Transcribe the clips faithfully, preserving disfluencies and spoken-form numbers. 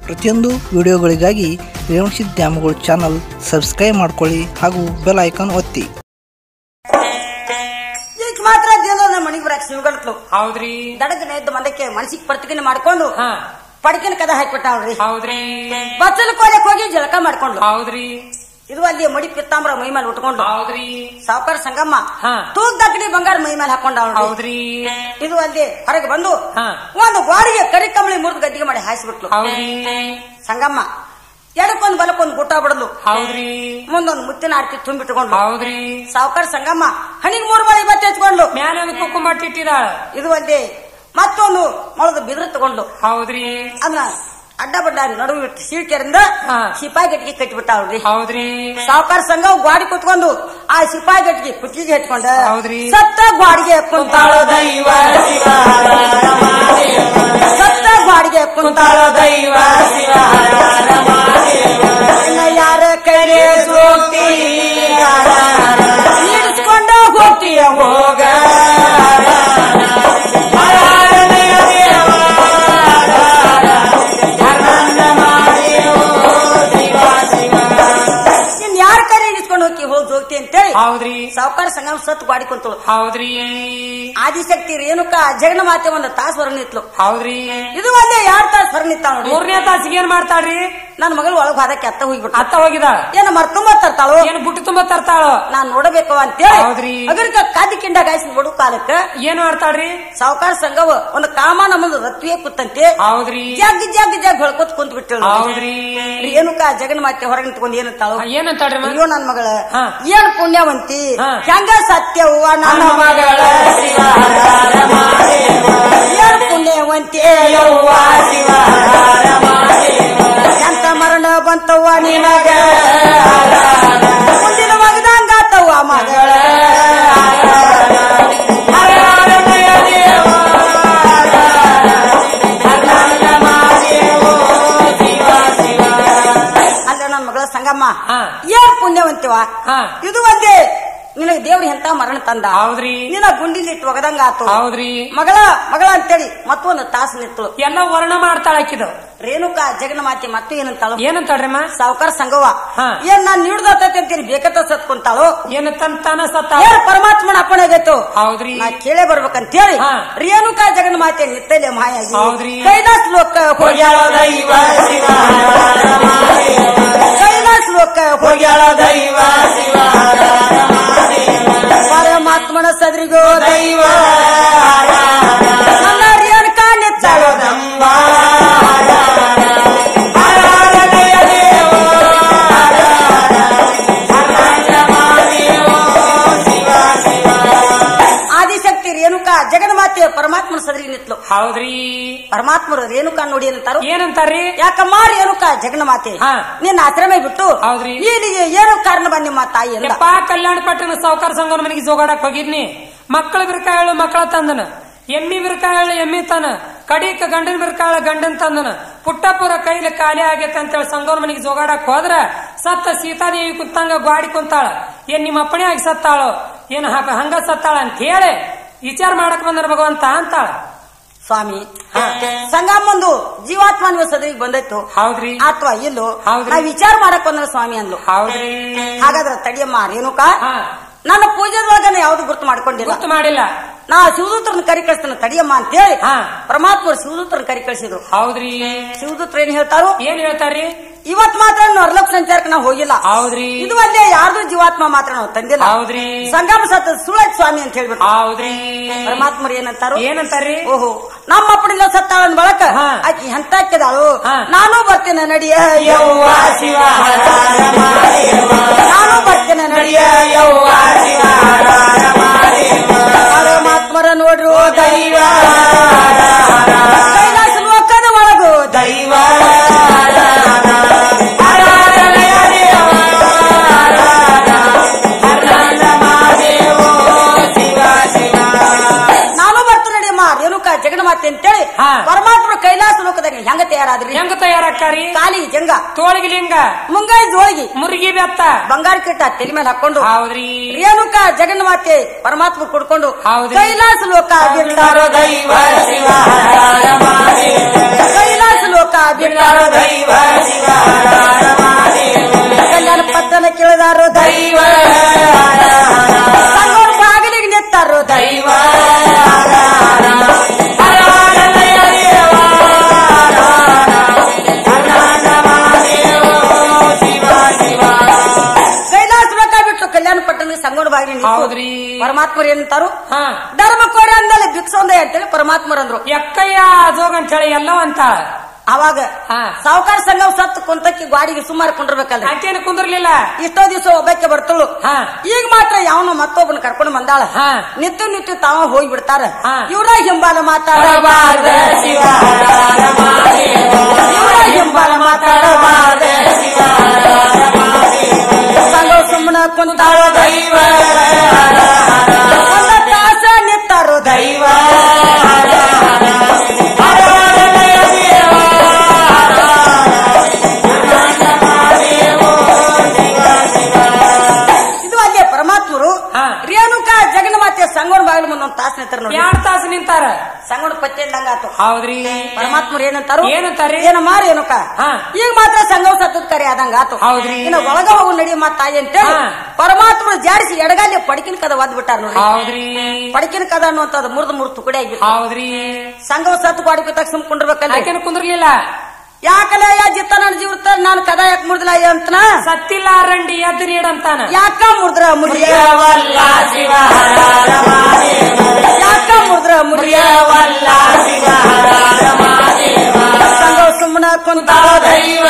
ಪ್ರತಿಯೊಂದು ವಿಡಿಯೋಗಳಿಗಾಗಿ Revanasiddha ದ್ಯಾಮಗಳು channel subscribe ಮಾಡ್ಕೊಳ್ಳಿ ಹಾಗೂ ಬೆಲ್ ಐಕಾನ್ ಒತ್ತಿ. ಈಗ ಮಾತ್ರ ದೇವರ ಮನೆಗೆ ಬರಕ್ ಶಿವಗಂಟ್ಲು ಹೌದ್ರಿ. ದಡಗನ ಎದ್ದು ಮಂದಕ್ಕೆ ಮನಸ್ಸಿಗೆ ಪ್ರತಿಜ್ಞೆ ಮಾಡ್ಕೊಂಡು ಪಡಕಿನ ಕದ ಹಾಕಿಬಿಟ್ಟಾವ್ರಿ. ಹೌದ್ರಿ. ಬಚ್ಚಲ ಕೋಲಕ್ಕೆ ಹೋಗಿ ಜಳಕ ಮಾಡ್ಕೊಂಡು ಹೌದ್ರಿ. ಇದು ಅಲ್ಲಿ ಮಡಿ ಪಿತ್ತಾಂಬರ ಮೈ ಮೇಲೆ ಉಟ್ಕೊಂಡು ಹೌದ್ರಿ. ಸಾವುಕಾರ ಸಂಗಮ್ಮ ತೂಗ್ ದಕ್ಕಡಿ ಬಂಗಾರ ಮೈ ಮೇಲೆ ಹಾಕೊಂಡವ್ರಿ. ಹೌದ್ರಿ. ಇದು ಅಲ್ಲಿ ಹೊರಗೆ ಬಂದು ಒಂದು ಗೋರಿಗೆ ಕರಿ ಕಂಬಳಿ ಮುರಿದು ಗದ್ದಿಗೆ ಮಾಡಿ ಹಾಯಿಸ್ಬಿಟ್ಲು. ಹೌದ್ರಿ. ಸಂಗಮ್ಮ ಎಡಕ್ಕೊಂದು ಬಲಕ್ಕೊಂದು ಗುಟ್ಟ ಬಿಡಲು. ಹೌದ್ರಿ. ಮುಂದೊಂದು ಮುತ್ತಿನ ಆರ್ತಿ ತುಂಬಿಟ್ಕೊಂಡು. ಹೌದ್ರಿ. ಸಾವುಕಾರ ಸಂಗಮ್ಮ ಹಣಿಗೆ ಮೂರು ಮಳೆ ಬತ್ತೆ ಹಚ್ಕೊಂಡು ಮ್ಯಾಲ ಕುಂಕುಮ ಇಟ್ಟಿದ್ದಾಳ. ಇದು ಅಲ್ಲದೆ ಮತ್ತೊಂದು ಮೊಳದ ಬಿದ್ರ ತಗೊಂಡು. ಹೌದ್ರಿ. ಅದನ್ನ ಅಡ್ಡ ಬಡ್ಡ ನಡುವೆ ಇಟ್ಟು ಸೀಳ್ಕೆರಿಂದ ಸಿಪಾಯಿ ಗಟ್ಟಿಗೆ ಕಟ್ಟಿಬಿಟ್ಟಾವ್ರಿ. ಹೌದ್ರಿ. ಸಾವುಕಾರ ಸಂಘ ಗಾಡಿ ಕುತ್ಕೊಂಡು ಆ ಸಿಪಾಯಿ ಗಟ್ಟಿಗೆ ಕುತ್ತಿಗೆ ಹಚ್ಕೊಂಡ. ಹೌದ್ರಿ. ಸತ್ತ ಗಾಡಿಗೆ ಕುಂತಾಳೋ ದೈವ ಸತ್ತ ಗಾಡಿಗೆ ಕುಂತಾಳೋ ದೈವ ಯಾರ ಕೈಲೇ ಹೋಗ್ತಿ ನೀಡಿಸ್ಕೊಂಡ ಹೋಗ್ತೀಯ ಹೋಗ ಅಂತೇಳಿ. ಹೌದ್ರಿ. ಸಾವುಕಾರ ಸಂಗಮ ಸತ್ತು ಗಾಡಿ ಕುಂತಳು. ಹೌದ್ರಿ. ಆದಿಶಕ್ತಿ ರೇಣುಕ ಜಗನ ಮಾತೆ ಒಂದು ತಾಸು ಹೊರ ನಿತ್ಲು. ಹೌದ್ರಿ. ಇದು ಒಂದೇ ಎರಡ್ ತಾಸು ಹೊರ ನಿಂತ ನೋಡಿ. ಮೂರನೇ ತಾಸಿಗೆ ಏನ್ ಮಾಡ್ತಾಳ್ರಿ? ನನ್ನ ಮಗಳು ಒಳಗ್ ಹೋದಕ್ಕೆ ಅತ್ತ ಹೋಗ್ಬಿಟ್ಟು ಅತ್ತ ಹೋಗಿದ ಏನ ಮರ್ ತುಂಬ ತರ್ತಾಳು ಏನು ಬುಟ್ಟು ತುಂಬ ತರ್ತಾಳು ನಾನ್ ನೋಡಬೇಕು ಅಂತೇಳಿ. ಹೌದ್ರಿ. ಅಗರ್ಕ ಕಾದಿ ಕಿಂಡ ಗಾಯಿಸಿ ಬಡು ಕಾಲಕ್ಕ ಏನ್ ಮಾಡ್ತಾಳ್ರಿ? ಸಾವುಕಾರ ಸಂಘವ ಒಂದು ಕಾಮ ನಮ್ಮದು ರತ್ವಿಯೇ ಕೂತಂತೆ. ಹೌದ್ರಿ. ಜಗ್ ಜಗ್ ಜಗ್ ಹೊಳ್ಕೊತ್ ಕುಂತ್ ಬಿಟ್ಟು. ಹೌದ್ರಿ. ರೇಣುಕ ಜಗನ್ ಮಾತೆ ಹೊರಗೆ ನಿಂತ್ಕೊಂಡು ಏನಂತಾಳು? ಏನಂತಾಳ್ರಿ? ಅಯ್ಯೋ ನನ್ ಮಗಳ ಏನ್ ಪುಣ್ಯವಂತಿ ಹೆಂಗ ಸತ್ಯವ್ವ ನನ್ನ ಮಗಳ ಏನ್ ಪುಣ್ಯವಂತಿ ಎಂತ ಮರಣ ಬಂತವ್ವ ನಿನಗ ಮುಂದಿನ ಮಗದಂಗಾತವ್ವ ಮಗಳ ಅಲ್ಲ ನನ್ನ ಮಗಳ ಸಂಗಮ್ಮ ಏನ್ ಪುಣ್ಯವಂತಿವ ಇದು ಒಂದೇ ನಿನಗೆ ದೇವ್ರಿ ಎಂತ ಮರಣ ತಂದ. ಹೌದ್ರಿ. ನಿನ್ನ ಗುಂಡಿಲಿ ಇಟ್ಟು ಒಗದಂಗ ಆತು. ಹೌದ್ರಿ. ಮಗಳ ಮಗಳ ಅಂತೇಳಿ ಮತ್ತೊಂದು ತಾಸು ನಿಂತಳು. ಎಲ್ಲ ವರ್ಣ ಮಾಡ್ತಾಳ ಹಾಕಿದ ರೇಣುಕ ಜಗನ ಮಾತೆ ಮತ್ತು ಏನಂತಾಳು? ಏನಂತಾಳ್ರಿ? ಸಾವುಕಾರ ಸಂಘವ ಏನ್ ನಾನ್ ನೀಡ್ದತ್ತೈತಿ ಅಂತೀನಿ ಬೇಕತ್ತ ಸತ್ಕೊಂತಾಳು. ಏನು ತನ್ ತಾನ ಸತ್ತ ಏನ್ ಪರಮಾತ್ಮನ ಅಪ್ಪಣೆ ಆಗೈತು. ಹೌದ್ರಿ. ನಾ ಕೇಳೇ ಬರ್ಬೇಕಂತೇಳಿ ರೇಣುಕ ಜಗನ ಮಾತೆ ನಿತ್ತಲೆ ಮಾಯಾಗಿ ಹೌದ್ರಿ. ಕೈಲಾಸ ಲೋಕ ಹೋಗ್ಯಾಳ ದೈವ ಕೈಲಾಸ ಲೋಕ ಹೋಗ್ಯಾಳ ದೈವ ಪರಮಾತ್ಮನ ಸದ್ರಿಗೋ ದೈವ ನನ್ನ ರೇಣುಕ ನಿತ್ತಾಳೋ ದಂಬ ಆದಿಶಕ್ತಿ ರೇಣುಕ ಜಗನ್ಮಾತೆ ಪರಮಾತ್ಮನ ಸದ್ರಿಗೆ ನಿತ್ಲು. ಹೌದ್ರಿ. ಪರಮಾತ್ಮರು ರೇಣುಕ ನೋಡಿ ಏನಂತಾರು? ಏನಂತಾರ್ರಿ? ಯಾಕಮ್ಮ ರೇಣುಕ ಜಗನ್ಮಾತೆ ನಿನ್ನ ಆಶ್ರಮ ಬಿಟ್ಟು ಹೌದ್ರಿ ಇಲ್ಲಿಗೆ ಏನು ಕಾರಣ ಬಂದ ನಿಮ್ಮ ತಾಯಿ ಪಾ ಕಲ್ಯಾಣ ಪಟ್ಟಣ ಸಾವುಕಾರ ಸಂಘನ ಮನೆಗೆ ಜೋಗಾಡಕ್ ಹೋಗಿದ್ನಿ. ಮಕ್ಕಳ ಬಿರ್ಕಾಳು ಮಕ್ಕಳ ತಂದನ, ಎಮ್ಮಿ ಬಿರ್ಕಾಳು ಎಮ್ಮಿ ತನ, ಕಡಿಕ ಗಂಡನ ಬಿರ್ಕಾಳ ಗಂಡನ್ ತಂದನ, ಪುಟ್ಟಪುರ ಕೈಲಿ ಖಾಲಿ ಆಗೈತೆ ಅಂತೇಳಿ ಸಂಘವನ ಮನೆಗೆ ಜೋಗಾಡಕ್ ಹೋದ್ರ ಸತ್ತ ಸೀತಾದೇವಿ ಕುಂತಂಗ ಗಾಡಿ ಕುಂತಾಳ. ಏನ್ ನಿಮ್ಮ ಅಪ್ಪಣೆ ಆಗಿ ಸತ್ತಾಳು ಏನ್ ಹಂಗ ಸತ್ತಾಳ ಅಂತ ಹೇಳಿ ವಿಚಾರ ಮಾಡಕ್ ಬಂದ್ರ ಭಗವಂತ ಅಂತಾಳ. ಸ್ವಾಮಿ ಸಂಗಮ್ಮಂದು ಜೀವಾತ್ಮ ನೀವು ಸದವಿಗೆ ಬಂದೈತು. ಹೌದ್ರಿ. ಅಥವಾ ಇಲ್ಲೋ ನಾ ವಿಚಾರ ಮಾಡಕ್ ಬಂದ್ರ ಸ್ವಾಮಿ ಅಂದ್ಲು. ಹೌದ್ರಿ. ಹಾಗಾದ್ರ ತಡಿಯಮ್ಮ ರೇಣುಕ ನನ್ನ ಪೂಜೆದೊಳಗನೆ ಯಾವ್ದು ಗುರ್ತು ಮಾಡ್ಕೊಂಡಿಲ್ಲ. ಗುರ್ತು ಮಾಡಿಲ್ಲ. ನಾ ಶಿವದೂತ್ರನ ಕರಿ ಕಳಿಸ್ತೇನೆ ತಡಿಯಮ್ಮ ಅಂತೇಳಿ ಪರಮಾತ್ಮರು ಶಿವದೂತ್ರನ ಕರಿ ಕಳಿಸಿದ್ರು. ಹೌದ್ರಿ. ಶಿವದೂತ್ರ ಏನ್ ಹೇಳ್ತಾರು? ಏನ್ ಹೇಳ್ತಾರ್ರಿ? ಇವತ್ ಮಾತ್ರ ನರಲೋಕ ಸಂಚಾರಕ್ಕೆ ನಾವು ಹೋಗಿಲ್ಲ. ಹೌದ್ರಿ. ಇದು ಅಲ್ಲೇ ಯಾರ್ದು ಜೀವಾತ್ಮ ಮಾತ್ರ ನಾವು ತಂದಿಲ್ಲ. ಹೌದ್ರಿ. ಸಂಗಮ ಸತ್ತ ಸುಳತ್ ಸ್ವಾಮಿ ಅಂತ ಹೇಳ್ಬಿಟ್ಟು. ಹೌದ್ರಿ. ಪರಮಾತ್ಮರು ಏನಂತಾರು? ಏನಂತಾರ್ರಿ? ಓಹೋ ನಮ್ಮ ಅಪ್ಪಡಿಲ್ಲ ಸತ್ತಾಳ ಬಳಕ ಆಕಿ ಎಂತ ಹಾಕಿದಾಳು ನಾನು ಬರ್ತೇನೆ ನಡಿಯ ಯವ್ವ ಶಿವ ನಾನು ಬರ್ತೇನೆ ನಡಿಯ ಯವ್ವ ಶಿವ ಪರಮಾತ್ಮರ ನೋಡ್ರು ದೈವ ಕೈಲಾಸ ಲೋಕದ ಒಳಗು ದೈವ ನಾನು ಬರ್ತೇನೆ ನಡಿಯಮ್ಮ ರೇಣುಕ ಜಗನ್ಮಾತೆ ಅಂತೇಳಿ ಪರಮಾತ್ಮ ಕೈಲಾಸ ಲೋಕದಾಗ ಹೆಂಗ ತಯಾರಾದ್ರಿ? ಹೆಂಗ ತಯಾರಾಕ್ಕಾರಿ? ಕಾಲಿ ಜಂಗ, ತೋಳಿಗೆ ಲಿಂಗ, ಮುಂಗಾಯಿ ಜೋಳಿಗೆ, ಮುರುಗಿ ಬೆತ್ತ, ಬಂಗಾರ ಕಿಟ್ಟ ತಲೆ ಮೇಲೆ ಹಾಕೊಂಡು ಹೌದ್ರಿ ರೇಣುಕ ಜಗನ್ಮಾತೆ ಪರಮಾತ್ಮ ಕುಡ್ಕೊಂಡು ಕೈಲಾಸ ಲೋಕ ದೈವ ಶಿವ ಕೈಲಾಸ ಲೋಕ ಬಿಟ್ಟಾರೋ ದೈವ ಕಲ್ಯಾಣ ಪಟ್ಟಣ ಕೇಳಿದಾರೋ ದೈವ ಸಂಗೋರ್ ಬಾಗಿಲಿಗೆ ನಿತ್ತಾರೋ ದೈವ ಕೈಲಾಸ ಲೋಕ ಬಿಟ್ಟು ಕಲ್ಯಾಣ ಪಟ್ಟಣ ಸಂಗೋರ್ ಬಾಗಿಲಿಗೆ ಹೌದ್ರಿ ಪರಮಾತ್ಮರು ಏನಂತಾರು ಹಾ ಧರ್ಮ ಕೋರಿ ಅಂದಲ್ಲಿ ಭಿಕ್ಷೊಂದ ಅಂತೇಳಿ ಪರಮಾತ್ಮರಂದ್ರು ಎಕ್ಕಯ್ಯ ಜೋಗ ಅಂತ ಹೇಳಿ ಎಲ್ಲ ಅಂತ ಅವಾಗ ಹಾ ಸಾವುಕಾರ ಸಂಘ ಸತ್ತು ಕುಂತಕ್ಕೆ ಗಾಡಿಗೆ ಸುಮಾರು ಕುಂಡಿರ್ಬೇಕಲ್ಲ ಆಕೇನು ಕುಂದ್ರಲಿಲ್ಲ ಇಷ್ಟೋ ದಿವಸ ಒಬ್ಬಕ್ಕೆ ಬರ್ತಳು ಹಾ ಈಗ ಮಾತ್ರ ಯಾವನು ಮತ್ತೊಬ್ಬನ ಕರ್ಕೊಂಡು ಬಂದಾಳ ಹಾ ನಿತ್ಯ ನಿತ್ಯ ತಾವ ಹೋಗಿ ಬಿಡ್ತಾರ ಹಾ. ಇವ್ರ ಹಿಂಬಾಲ ಮಾತಾಡಬಾರ್ದ ಇವ್ರ ಹಿಂಬಾಲ ಮಾತಾಡಬಾರ್ದ ಸಂಘ ಸುಮ್ಮನ ಕುಂತಾಳ ದೈವ ಒಂದ ತಾಸ ನಿತ್ತಾರೋ ದೈವ ಇದು ಅಲ್ಲೇ ಪರಮಾತ್ಮರು ಹಾ. ರೇಣುಕಾ ಜಗನ್ಮಾತೆ ಸಂಗೋಣ ಬಾಗಿಲು ಮುಂದೆ ಒಂದು ತಾಸು ನಿಂತಾರ ನೋಡಿ ಎರಡ್ ತಾಸು ನಿಂತಾರ ಸಂಗೋಣ ಪತ್ತೆ ಇದ್ದಂಗಾತು ಹೌದ್ರಿ ಪರಮಾತ್ಮರು ಏನಂತಾರು ಏನಂತಾರಿ ಏನ ಮಾರ ರೇಣುಕ ಹಾ. ಈಗ ಮಾತ್ರ ಸಂಘವ ಸತ್ತದ ಕರೆ ಆದಂಗ ಆತು ಹೌದ್ರಿ ಇನ್ನು ಒಳಗ ಹೋಗು ನಡಿ ಮತ್ತ ತಾಯಿ ಅಂತೇಳಿ ಹಾ. ಪರಮಾತ್ಮರು ಜಾಡಿಸಿ ಎಡಗಾಲಿ ಪಡಕಿನ ಕದ ಒದ್ ಬಿಟ್ಟಾರ ನೋಡಿ ಹೌದ್ರಿ ಪಡಕಿನ ಕದ ಅನ್ನುವಂಥದ್ದು ಮುರಿದು ಮುರಿದು ತುಕಡಿ ಆಗಿಬಿಟ್ಟು ಹೌದ್ರಿ ಸಂಘವ ಸತ್ತು ಗಾಡಿ ತಕ್ಷಣ ಸುಮ್ಕೊಂಡಿರ್ಬೇಕಲ್ಲ ಆಕೇನು ಕುಂದ್ರಲಿಲ್ಲ ಯಾಕಲ್ಲ ಯಾ ಜಿತ್ತ ನನ್ ಜೀವಿತ ನಾನು ಕದ ಯಾಕೆ ಮುರಿದಿಲ್ಲ ಅಂತನ ಸತ್ತಿಲ್ಲ ರಂಡಿ ಎದ್ದು ನೀಡಂತಾನ ಯಾಕ ಮುರಿದ್ರ ಮುರಿಯವಲ್ಲ ಯಾಕ ಮುರಿದ್ರ ಮುರಿಯವಲ್ಲ ಸಂಘವ ಸುಮ್ಮನ ಕುಂತಾಳ ದೈವ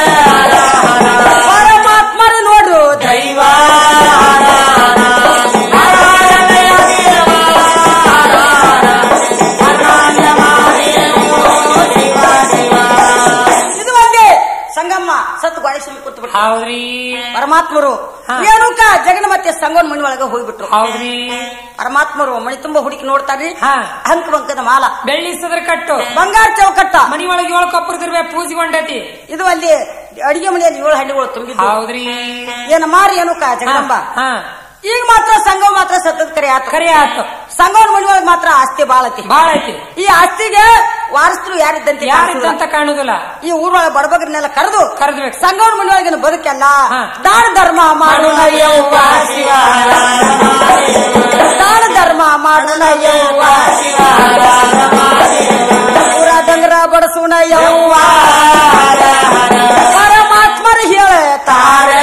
ಪರಮಾತ್ಮರ ನೋಡು ದೈವ ಇದು ಒಂದೇ ಸಂಗಮ್ಮ ಸತ್ತು ಗಾಡಿ ಸುಮ್ಮನೆ ಕೂತು ಬಿಟ್ಟು ಹೌದ್ರಿ ಪರಮಾತ್ಮರು ಹಾ. ರೇಣುಕಾ ಜಗನ್ಮಾತೆ ಸಂಗೋನ್ ಮಣಿ ಒಳಗ ಹೋಗ್ಬಿಟ್ರು ಹೌದ್ರಿ ಪರಮಾತ್ಮರು ಮಣಿ ತುಂಬಾ ಹುಡುಕಿ ನೋಡ್ತಾರ್ರಿ ಹಾ ಹಂಕ ಬಂಕದ ಮಾಲ ಬೆಳ್ಳಿ ಸದ್ರ ಕಟ್ಟು ಬಂಗಾರ ಚೌಕಟ್ಟ ಮನಿ ಒಳಗೆ ಏಳು ಕಪ್ಪರದಿರ್ಬೇ ಪೂಜೆಗೊಂಡೈತಿ ಇದು ಅಲ್ಲಿ ಅಡಿಗೆ ಮನೆಯಲ್ಲಿ ಏಳು ಹಂಡಿಗಳು ತುಂಬಿದ್ದು ಹೌದ್ರಿ ಏನ ಮಾರಿ ರೇಣುಕಾ ಜಗದಂಬ ಹಾ ಈಗ ಮಾತ್ರ ಸಂಘ ಮಾತ್ರ ಸತ್ತದ ಕರೆ ಆತು ಕರೆ ಆತು ಸಂಘವನ್ ಮನಿ ಒಳಗ ಮಾತ್ರ ಆಸ್ತಿ ಬಾಳತಿ ಬಾಳ ಐತಿ ಈ ಆಸ್ತಿಗೆ ವಾರಸ್ತರು ಯಾರಿದ್ದಂತೆ ಯಾರಿದ್ದಂತ ಕಾಣುದಿಲ್ಲ ಈ ಊರೊಳಗ ಬಡಬಗ್ರನ್ನೆಲ್ಲ ಕರೆದು ಕರೆದ್ಬೇಕು ಸಂಘವನ್ ಮನಿ ಒಳಗಿನ ಬದುಕೆಲ್ಲ ಹಾ. ದಾನ ಧರ್ಮ ಮಾಡೋಣ ಯವ್ವ ಶಿವ ದಾನ ಧರ್ಮ ಮಾಡೋಣ ಯವ್ವ ಪೂರ ಡಂಗರ ಬಡಸೋಣ ಯವ್ವ ಪರಮಾತ್ಮರು ಹೇಳ್ತಾರೆ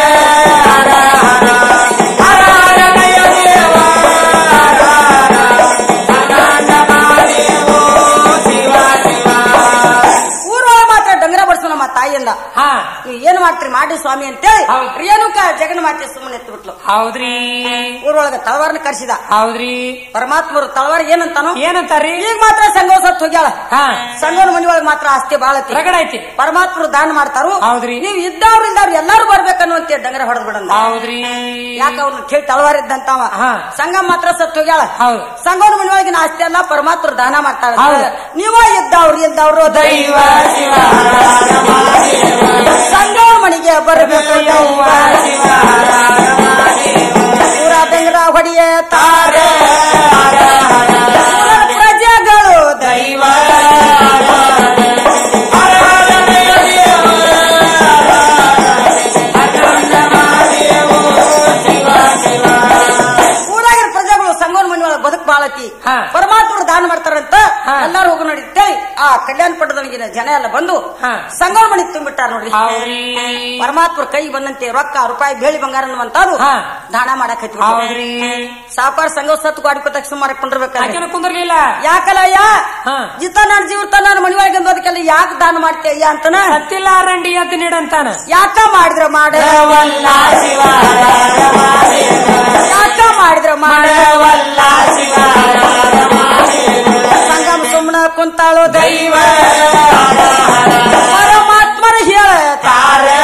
ಊರೊಳಗ ಮಾತ್ರ ಡಂಗರ ಬಡಸೋಣ ನಮ್ಮ ತಾಯಿಯಿಂದ ಹಾ ನೀವು ಏನ್ ಮಾಡ್ತೀರಿ ಮಾಡಿ ಸ್ವಾಮಿ ಅಂತೇಳಿ ಹೌದು. ರೇಣುಕಾ ಜಗನ್ಮಾತೆ ಸುಮ್ಮನೆ ಎತ್ತು ಬಿಟ್ಲು ಹೌದ್ರಿ ಊರೊಳಗ ತಳವಾರನ ಕರ್ಸಿದ ಹೌದ್ರಿ ಪರಮಾತ್ಮರು ತಳವಾರ ಏನಂತಾನು ಏನಂತಾರಿ ಈಗ ಮಾತ್ರ ಸಂಘವ ಸತ್ತು ಹೋಗ್ಯಾಳ ಹಾ ಸಂಘವನ ಮನಿ ಒಳಗ ಮಾತ್ರ ಆಸ್ತಿ ಬಾಳತಿ ರಗಡ ಐತಿ ಪರಮಾತ್ಮರು ದಾನ ಮಾಡ್ತಾರು ಹೌದ್ರಿ ನೀವು ಇದ್ದವ್ರು ಇಲ್ದವ್ರು ಎಲ್ಲಾರು ಬರ್ಬೇಕನ್ನುವಂತೆ ಡಂಗರ ಹೊಡೆದ್ ಬಿಡಂದ ಹೌದ್ರಿ ಯಾಕ ಅವ್ರನ್ನ ಕೇಳಿ ತಳವಾರ ಇದ್ದಂತಾವ ಹಾ. ಸಂಘ ಮಾತ್ರ ಸತ್ತು ಹೋಗ್ಯಾಳ ಹೌದು ಸಂಘವನ ಮನಿ ಒಳಗಿನ ಆಸ್ತಿ ಎಲ್ಲ ಪರಮಾತ್ಮರು ದಾನ ಮಾಡ್ತಾರ ಹೌದು. ನೀವ ಇದ್ದವ್ರು ಇಲ್ದವ್ರು ದೈವ ಸಂಘವನ ಮನಿಗೆ ಬರಬೇಕು ಯವ್ವ ಪೂರ ಡಂಗರ ಹೊಡಿಯ ತಾರೆ ಪ್ರಜೆಗಳು ದೈವ ಊರಾಗಿನ ಪ್ರಜೆಗಳು ಸಂಗೋನ್ ಮನಿ ಒಳಗೆ ಬದುಕು ಬಾಳತಿ ಹಾ. ಪರಮಾತ್ಮರು ದಾನ ಮಾಡ್ತಾರಂತ ಹಾ. ಎಲ್ಲಾರು ಹೋಗಿ ನಡೀತೇಳಿ ಆ ಕಲ್ಯಾಣ ಪಟ್ಟದೊಳಗಿನ ಜನ ಎಲ್ಲ ಬಂದು ಹಾ. ಸಂಗೋನ್ ಮನಿ ತುಂಬಿಟ್ಟಾರ ನೋಡ್ರಿ ಹೌದ್ರಿ ಪರಮಾತ್ಮರ ಕೈ ಬಂದಂತೆ ರೊಕ್ಕ ರೂಪಾಯಿ ಬೇಳಿ ಬಂಗಾರ ಅನ್ನುವಂತಾರು ಹಾ. ದಾನ ಮಾಡಕ್ ಹೌದ್ರಿ ಸಾವುಕಾರ ಸಂಘ ಸತ್ತು ಗಾಡಿ ಸುಮಾರು ಕುಂಡಿರ್ಬೇಕಲ್ಲ ಆಕೆನು ಕುಂದ್ರಲಿಲ್ಲ ಯಾಕಲ್ಲಯ್ಯ ಹಾ ಜಿತ ನಾನು ಜೀವಿತ ನಾನು ಮನಿ ಒಳಗೆ ಬದುಕಲ್ಲ ಯಾಕೆ ದಾನ ಮಾಡ್ತೇಯ್ಯ ಅಂತನ ಸತ್ತಿಲ್ಲ ರಂಡಿ ಎದ್ದು ನೀಡಂತಾನ ಯಾಕ ಮಾಡಿದ್ರ ಮಾಡವಲ್ಲ ಯಾಕ ಮಾಡಿದ್ರ ಮಾಡವಲ್ಲ ಸಂಗಮ ಸುಮ್ಮನ ಕುಂತಾಳು ದೈವ ಪರಮಾತ್ಮರು ಹೇಳ್ತಾರೆ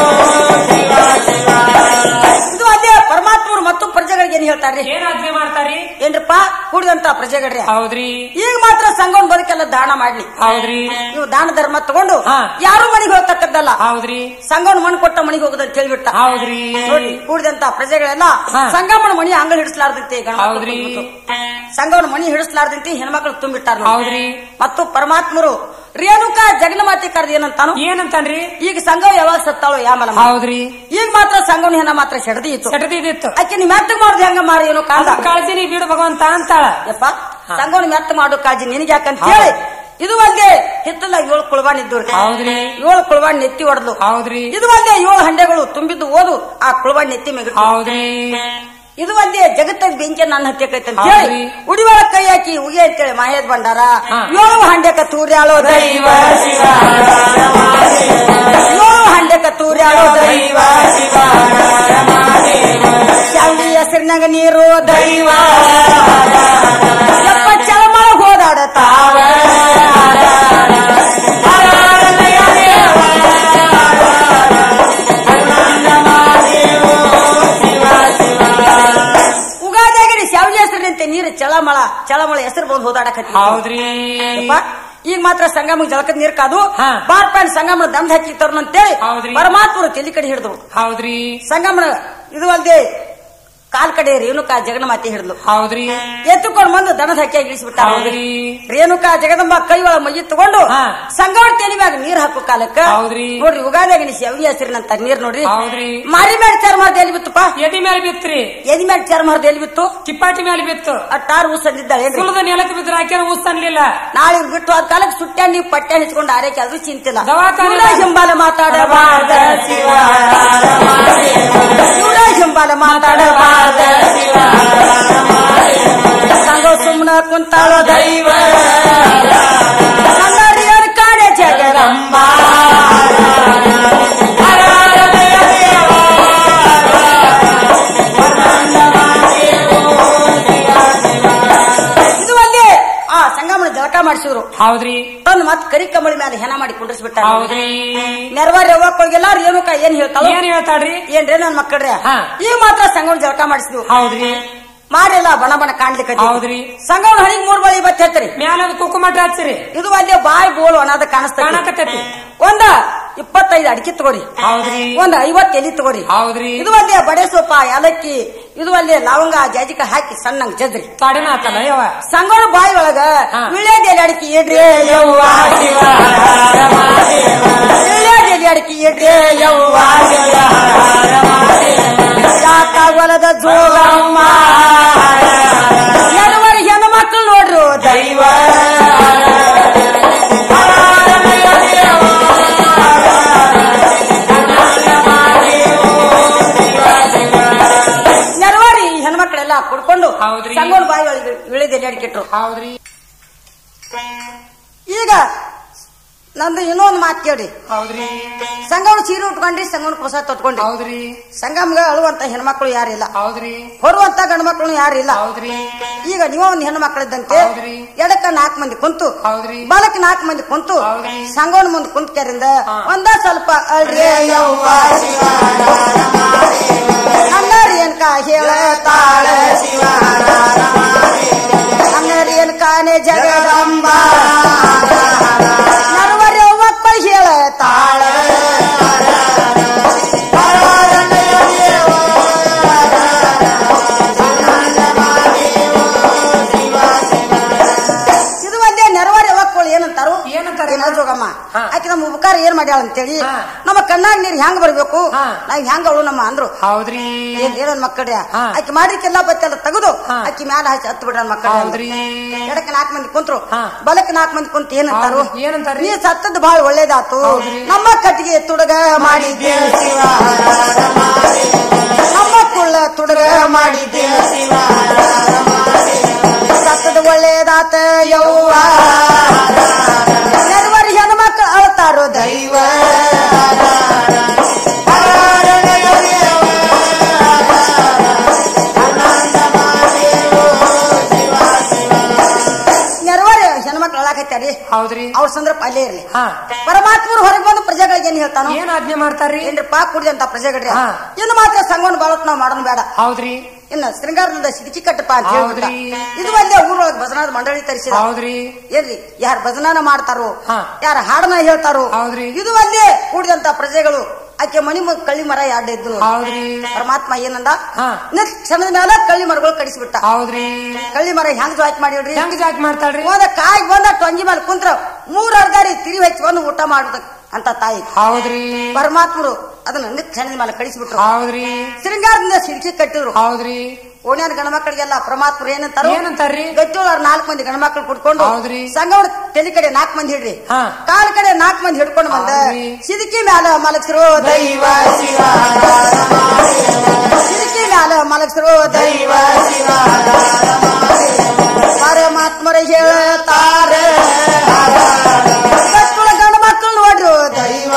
ಇದು ಅದೇ ಪರಮಾತ್ಮರು ಮತ್ತು ಪ್ರಜೆಗಳಿಗೆ ಏನ್ ಹೇಳ್ತಾರ್ರಿ ಏನ್ ಆಜ್ಞೆ ಮಾಡ್ತಾರಿ ಏನ್ರಪ್ಪ ಕೂಡಿದಂತ ಪ್ರಜೆಗಳ್ರಿ ಹೌದ್ರಿ ಈಗ ಮಾತ್ರ ಸಂಘವನ್ ಬದುಕೆಲ್ಲ ದಾನ ಮಾಡ್ಲಿ ಹೌದ್ರಿ ನೀವು ದಾನ ಧರ್ಮ ತಗೊಂಡು ಹಾ. ಯಾರು ಮನೆಗೆ ಹೋಗ್ತಕ್ಕದ್ದಲ್ಲ ಹೌದ್ರಿ ಸಂಘವನ್ ಮಣ್ಣು ಕೊಟ್ಟ ಮನೆಗೆ ಹೋಗುದಂತ ಹೇಳ್ಬಿಟ್ಟ ಹೌದ್ರಿ ನೋಡಿ ಕೂಡಿದಂತ ಪ್ರಜೆಗಳೆಲ್ಲ ಹಾ. ಸಂಗಮನ ಮಣಿ ಅಂಗಲ್ ಹಿಡಿಸಲಾರ್ದಂತೆ ಹೌದ್ರಿ ಸಂಘವನ ಮಣಿ ಹಿಡಿಸಲಾರ್ದಂತೆ ಹೆಣ್ಮಕ್ಳು ತುಂಬಿಟ್ಟಾರ ಹೌದ್ರಿ ಮತ್ತು ಪರಮಾತ್ಮರು ರೇಣುಕಾ ಜಗನ್ಮಾತೆ ಕರೆದು ಏನಂತಾನು ಏನಂತಾನ್ರಿ ಈಗ ಸಂಘ ಯಾವಾಗ ಸತ್ತಾಳು ಯಾಮಲ ಹೌದ್ರಿ ಈಗ ಮಾತ್ರ ಸಂಘವನ ಹೆಣ ಮಾತ್ರ ಸೆಡದಿ ಇತ್ತು ಸೆಟದಿತ್ತು ಆಕೆ ನೀವ್ ಮೆತ್ತಗ್ ಮಾಡುದು ಹೆಂಗ ಮಾರಿ ಏನೋ ಕಾಲ ಕಾಳಜಿನಿ ಬಿಡು ಭಗವಂತ ಅಂತಾಳ ಯಪ್ಪ ಸಂಘವನ ಮೆತ್ತ ಮಾಡು ಕಾಳಜಿ ನಿನಗೆ ಯಾಕಂತ ಹೇಳಿ ಇದು ಒಂದೇ ಹಿತ್ತಲ್ಲ ಏಳು ಕುಳವಾಣಿ ಇದ್ದು ಹೌದ್ರಿ ಏಳು ಕುಳವಾಣಿ ನೆತ್ತಿ ಹೊಡೆದ್ಲು ಹೌದ್ರಿ ಇದು ಒಂದೇ ಏಳು ಹಂಡೆಗಳು ತುಂಬಿದ್ದು ಓದು ಆ ಕುಳವಾಣಿ ನೆತ್ತಿ ಮೇಲೆ ಹೌದ್ರಿ ಇದು ಒಂದೇ ಜಗತ್ತಾಗ ಬೆಂಕಿ ನನ್ನ ಹತ್ಯಕೈತೆ ಅಂತ ಹೌದ್ರಿ. ಹೇಳಿ ಉಡಿವಾಳ ಕೈ ಹಾಕಿ ಉಗಿ ಅಂತೇಳಿ ಮಾಯದ್ ಬಂಡಾರ ಹಾ. ಏಳು ಹಂಡೆಕ ತೂರ್ಯಾಳೋ ದೈವ ಏಳು ಹಂಡೆಕ ತೂರ್ಯಾಳೋ ದೈವ ಶಾವಿ ಹೆಸರಿನಾಗ ನೀರು ದೈವ ಎಪ್ಪ ಚಳಮಳ ಹೋದಾಡ ತಾವ ಉಗಾದಾಗಿರಿ ಶಾವಿಗೆ ಹೆಸರಿನಂತೆ ನೀರು ಚಳಮಳ ಚಳಮಳ ಹೆಸರು ಬಂದು ಹೋದಾಡಕತ್ತಿ ಹೌದ್ರಿ ಈಗ ಮಾತ್ರ ಸಂಗಮಕ್ಕೆ ಜಲಕದ ನೀರ್ ಕಾದು ಹಾ. ಬಾರ್ ಪ್ಯಾಂಟ್ ಸಂಗಮನ ದಂಡ ಹಾಕಿ ತರೋಣ ಅಂತೇಳಿ ಹೌದ್ರಿ. ಪರಮಾತ್ಮರು ತಲೆ ಕಡೆ ಹಿಡಿದ್ರು ಹೌದ್ರಿ ಸಂಗಮನ ಇದು ಅಲ್ಲದೆ ಕಾಲ್ ಕಡೆ ರೇಣುಕಾ ಜಗನ್ಮಾತೆ ಹಿಡಿದ್ಲು ಹೌದ್ರಿ ಎತ್ತುಕೊಂಡು ಬಂದು ದನದ ಹಕ್ಕಿ ಇಳಿಸ್ಬಿಟ್ಟ ಹೌದ್ರಿ ರೇಣುಕಾ ಜಗದಂಬ ಕೈ ಒಳ ಮೈ ತಗೊಂಡು ಹಾ. ಸಂಗಮನ ತಲೆ ಮ್ಯಾಗ ನೀರ್ ಹಾಕೋ ಕಾಲಕ್ಕ ಹೌದ್ರಿ. ನೋಡ್ರಿ ಉಗಾದಾಗ ಶಾವಿಗೆ ಹೆಸರಿನಂತ ನೀರ್ ನೋಡ್ರಿ ಹೌದ್ರಿ ಮಾರಿ ಮೇಲೆ ಚರ್ಮದ ಎಲ್ಲಿ ಬಿತ್ತುಪ್ಪ ಎದಿ ಮೇಲೆ ಬಿತ್ರಿ ಎದಿ ಮೇಲೆ ಚರ್ಮದ ಎಲ್ಲಿ ಬಿತ್ತು ಚಿಪ್ಪಾಟಿ ಮೇಲೆ ಬಿತ್ತು ಅಟ್ಟಾರು ಊಸ್ ಅಂದಿದ್ದಾಳೆ ಏನ್ರಿ ಸುಳದ ನೆಲಕ್ಕೆ ಬಿದ್ರೆ ಹಾಕ್ಯಾರ ಊಸ್ ಅನ್ಲಿಲ್ಲ ನಾಳೆ ಇವ್ರ್ ಬಿಟ್ಟು ಆದ ಕಾಲಕ್ಕೆ ಸುಟ್ಟ ನೀವು ಪಟ್ಟ ಹಿಚ್ಕೊಂಡು ಆರೈಕೆ ಆದ್ರೂ ಚಿಂತಿಲ್ಲ ದವಾಖಾನೆ ಇವ್ರ ಹಿಂಬಾಲ ಮಾತಾಡಬಾರ್ದ ಇವ್ರ ಹಿಂಬಾಲ ಮಾತಾಡಬಾರ್ದ ಸಂಘ ಸುಮ್ಮನ ಕುಂತಾಳ ದೈವ ಕನ್ನಡಿಯರ ಕಾಡೆ ಜಗದಂಬ ಇದು ಒಂದೇ ಆ ಸಂಗಮನ ಜಳಕ ಮಾಡಿಸಿದ್ರು ಹೌದ್ರಿ ತಂದು ಮತ್ ಕರಿ ಕಮಳಿ ಮೇಲೆ ಹೆಣ ಮಾಡಿ ಕುಂಡ್ರಿಸ್ಬಿಟ್ಟ ಹೌದ್ರಿ ನೆರವಾರಿ ಹೋಗಿಲ್ಲ ರೇಣುಕಾ ಏನ್ ಹೇಳ್ತಾಳ ಏನ್ ಹೇಳ್ತಾಳ್ರಿ ಏನ್ರಿ ನನ್ ಮಕ್ಕಳ್ರೆ ಹಾ. ಈಗ ಮಾತ್ರ ಸಂಗಮನ ಜಳಕ ಮಾಡಿಸಿದ್ವು ಹೌದ್ರಿ ಮಾರೆಲ್ಲ ಬಣ ಬಣ ಕಾಣ್ಲಿಕ್ಕೆ ಹೌದ್ರಿ ಸಂಗಮನ ಹಣಿಗ್ ಮೂರ್ ಬಳಿ ಬತ್ತಿ ಹತ್ತರಿ ಮ್ಯಾಲ ಕುಕುಮ ಹಚ್ಚಿರಿ ಇದು ಅಲ್ಲೇ ಬಾಯಿ ಬೋಳು ಅನ್ನೋದ ಕಾಣಿಸ್ತಾ ಕಾಣಕತ್ತೈತಿ ಒಂದ ಇಪ್ಪತ್ತೈದು ಅಡಿಕೆ ತಗೋರಿ ಹೌದ್ರಿ ಒಂದ್ ಐವತ್ತು ಎಲಿ ತಗೋರಿ ಹೌದ್ರಿ ಇದು ಅಲ್ಲೇ ಬಡೆ ಸೋಪ ಏಲಕ್ಕಿ ಇದು ಅಲ್ಲೇ ಲವಂಗ ಜಾಜಿಕ ಹಾಕಿ ಸಣ್ಣಂಗ್ ಜಜ್ರಿ ತಾಡಿನ ಆತಲ್ಲ ಯವ್ವ ಸಂಗಮ ಬಾಯಿ ಒಳಗ ಹಾ. ವಿಳ್ಯದೆಲೆ ಅಡಿಕೆ ಇಡ್ರಿ ಯವ್ವ ವಿಳ್ಯದೆಲೆ ಅಡಿಕೆ ಇಡ್ರಿ ಯವ್ವ ಯಾಕ ಹೊಲದ ಜೋಗಮ್ಮ ಎರವರೆ ಹೆಣ್ಣು ಮಕ್ಕಳು ನೋಡ್ರು ದೈವ ನೆರವಾರಿ ಹೆಣ್ಮಕ್ಳೆಲ್ಲ ಕುಡ್ಕೊಂಡು ಹೌದ್ರಿ. ಸಂಗೋಲ್ ಬಾಯಿ ಒಳಗೆ ವಿಳಿದೆಲೆ ಅಡಿಕಿಟ್ರು ಹೌದ್ರಿ ಈಗ ನಂದು ಇನ್ನೊಂದು ಮಾತು ಕೇಳಿ ಹೌದ್ರಿ ಸಂಗಮನ ಸೀರೆ ಉಟ್ಕೊಂಡ್ರಿ ಸಂಗಮನ ಹೊಸ ತೊಟ್ಕೊಂಡ್ರಿ ಹೌದ್ರಿ ಸಂಗಮ್ಗ ಅಳುವಂತ ಹೆಣ್ಮಕ್ಳು ಯಾರಿಲ್ಲ ಹೌದ್ರಿ ಹೊರುವಂತ ಗಂಡು ಮಕ್ಕಳು ಯಾರಿಲ್ಲ ಹೌದ್ರಿ ಈಗ ನೀವ ಒಂದ್ ಹೆಣ್ಣು ಮಕ್ಕಳಿದ್ದಂತೆ ಹೌದ್ರಿ. ಎಡಕ್ಕ ನಾಲ್ಕು ಮಂದಿ ಕುಂತು ಹೌದ್ರಿ ಬಲಕ್ ನಾಲ್ಕು ಮಂದಿ ಕುಂತು ಹೌದ್ರಿ. ಸಂಗವನ ಮುಂದೆ ಕುಂತ್ಕರಿಂದ ಹಾ. ಒಂದ ಸ್ವಲ್ಪ ಅಳ್ರಿ ಯವ್ವ ಅನ್ನರಿ ಅನ್ಕ ಹೇಳತಾಳ ಅನ್ನರಿ ಅನ್ಕಾನೆ ಜಗದಂಬ ನರವರೆ ಮಕ್ಕಳು ಹೇಳತಾಳ ಇದು ಒಂದೇ ನೆರವಾರಿ ಮಕ್ಕಳು ಏನಂತಾರು ಏನಂತಾರೆ? ಜೋಗಮ್ಮ ಹಾ. ಆಕೆ ನಮ್ಮ ಉಪಕಾರ ಏನ್ ಮಾಡ್ಯಾಳ ಅಂತೇಳಿ ಹಾ. ನಮ್ಮ ಕಣ್ಣಾಗ ನೀರ್ ಹೆಂಗ್ ಬರ್ಬೇಕು ಹಾ. ನಾವ್ ಹೆಂಗ ಅವಳು ನಮ್ಮ ಅಂದ್ರು ಹೌದ್ರಿ ಏನ್ ಏನೊಂದ್ ಮಕ್ಕಳ್ಯ ಹಾ. ಆಕಿ ಮಾಡಿಕೆಲ್ಲ ಬತ್ತೆಲ್ಲ ತೆಗೆದು ಹಾ. ಆಕಿ ಮ್ಯಾಲ ಹಚ್ಚಿ ಹತ್ತು ಬಿಡ್ರ ಮಕ್ಕಳ ಹೌದ್ರಿ ಎಡಕ್ಕೆ ನಾಲ್ಕು ಮಂದಿ ಕುಂತ್ರು ಹಾ. ಬಲಕ್ಕೆ ನಾಲ್ಕು ಮಂದಿ ಕುಂತ ಏನಂತಾರು ಹೌದು. ಏನಂತಾರ್ರಿ? ನೀ ಸತ್ತದ್ ಬಹಳ ಒಳ್ಳೇದಾತು ಹೌದ್ರಿ. ನಮ್ಮ ಕಟ್ಟಿಗೆ ತುಡುಗ ಮಾಡಿದ್ದೆ ಶಿವ ನಮ್ಮ ಕುಳ್ಳ ತುಡುಗ ಮಾಡಿದ್ದೆ ಶಿವ ಸತ್ತದ ಒಳ್ಳೇದಾತ ಯವ್ವ ನೆರವರಿ ಹೆಣ್ಮಕ್ಳು ಅಳ್ತಾರೋ ದೈವ ನೆರವರಿ ಹೆಣ್ಮಕ್ಳು ಅಳಾಕತ್ಯಾರಿ ಹೌದ್ರಿ ಅವ್ರ ಸಂದರ್ಭ ಅಲ್ಲೇ ಇರ್ಲಿ. ಹಾ ಪರಮಾತ್ಮರು ಹೊರಗೆ ಬಂದು ಪ್ರಜೆಗಳಿಗೆ ಏನ್ ಹೇಳ್ತಾನ, ಏನ್ ಆಜ್ಞೆ ಮಾಡ್ತಾರ್ರಿ? ಏನ್ರಪ್ಪ ಕುಡಿದಂತ ಪ್ರಜೆಗಳ್ರಿ ಹಾ. ಇನ್ನು ಮಾತ್ರ ಸಂಘವನ್ನು ಬಾಳತ್ ನಾವ್ ಮಾಡೋಣ ಬೇಡ. ಹೌದ್ರಿ ಇನ್ನ ಶೃಂಗಾರದಿಂದ ಸಿಡಿಕಿ ಕಟ್ಟಪ್ಪ ಅಂತ ಹೇಳ್ಬಿಟ್ಟ. ಹೌದ್ರಿ. ಇದು ಅಲ್ಲೇ ಊರೊಳಗೆ ಭಜನಾದ ಮಂಡಳಿ ತರಿಸಿದ. ಹೌದ್ರಿ ಏನ್ರಿ ಯಾರು ಭಜನಾನ ಮಾಡ್ತಾರೋ, ಹಾ. ಯಾರು ಹಾಡನ ಹೇಳ್ತಾರೋ, ಹೌದ್ರಿ. ಇದು ಅಲ್ಲೇ ಕೂಡಿದಂತ ಪ್ರಜೆಗಳು ಆಕೆ ಮಣಿ ಮ- ಕಳ್ಳಿ ಮರ ಎರಡು ಇದ್ದು ಹೌದ್ರಿ ಪರಮಾತ್ಮ ಏನಂದ, ಹಾ. ನೆಕ್ಸ್ಟ್ ಕ್ಷಣದ ಮೇಲೆ ಕಳ್ಳಿ ಮರಗಳು ಕಡಿಸಿಬಿಟ್ಟ. ಹೌದ್ರಿ ಕಳ್ಳಿ ಮರ ಹೆಂಗ್ ಜಾಕ್ ಮಾಡಿಡ್ರಿ, ಹೆಂಗ್ ಜಾಕ್ ಮಾಡ್ತಾಳ್ರಿ? ಹೋದ ಕಾಯಿ ಬಂದ ಟೊಂಗಿ ಮೇಲೆ ಕುಂತ್ರ ಮೂರ್ ಅರ್ಧಾರಿ ತಿರಿ ಹಚ್ಕೊಂಡು ಊಟ ಮಾಡುದ ಅಂತ ತಾಯಿ. ಹೌದ್ರಿ ಪರಮಾತ್ಮರು ಅದನ್ನ ನೆಕ್ಸ್ಟ್ ಕ್ಷಣದ ಮೇಲೆ ಕಡಿಸಿಬಿಟ್ರು. ಹೌದ್ರಿ ಶೃಂಗಾರದಿಂದ ಸಿಡಿಕಿ ಕಟ್ಟಿದ್ರು. ಹೌದ್ರಿ ಓಣ್ಯಾನ ಗಂಡ ಮಕ್ಕಳಿಗೆಲ್ಲ ಪರಮಾತ್ಮರು ಏನಂತಾರ, ಏನಂತಾರ್ರಿ? ಗಟ್ಟಿಯೊಳವ್ರ ನಾಲ್ಕು ಮಂದಿ ಗಂಡ ಮಕ್ಕಳು ಕುಡ್ಕೊಂಡು ಹೌದ್ರಿ. ಸಂಗವಡ ತಲೆ ಕಡೆ ನಾಲ್ಕು ಮಂದಿ ಹಿಡ್ರಿ, ಹಾ. ಕಾಲ ಕಡೆ ನಾಲ್ಕು ಮಂದಿ ಹಿಡ್ಕೊಂಡು ಬಂದ ಹೌದ್ರಿ. ಸಿದಕಿ ಮ್ಯಾಲ ಮಲಗ್ಸರು ದೈವ ಶಿವ, ಸಿದಕಿ ಮ್ಯಾಲ ಮಲಗ್ಸರು ದೈವ ಶಿವ, ಪರಮಾತ್ಮರ ಹೇಳ್ತಾರ ಗಟ್ಟುಳ ಗಂಡ ಮಕ್ಕಳು ನೋಡ್ರು ದೈವ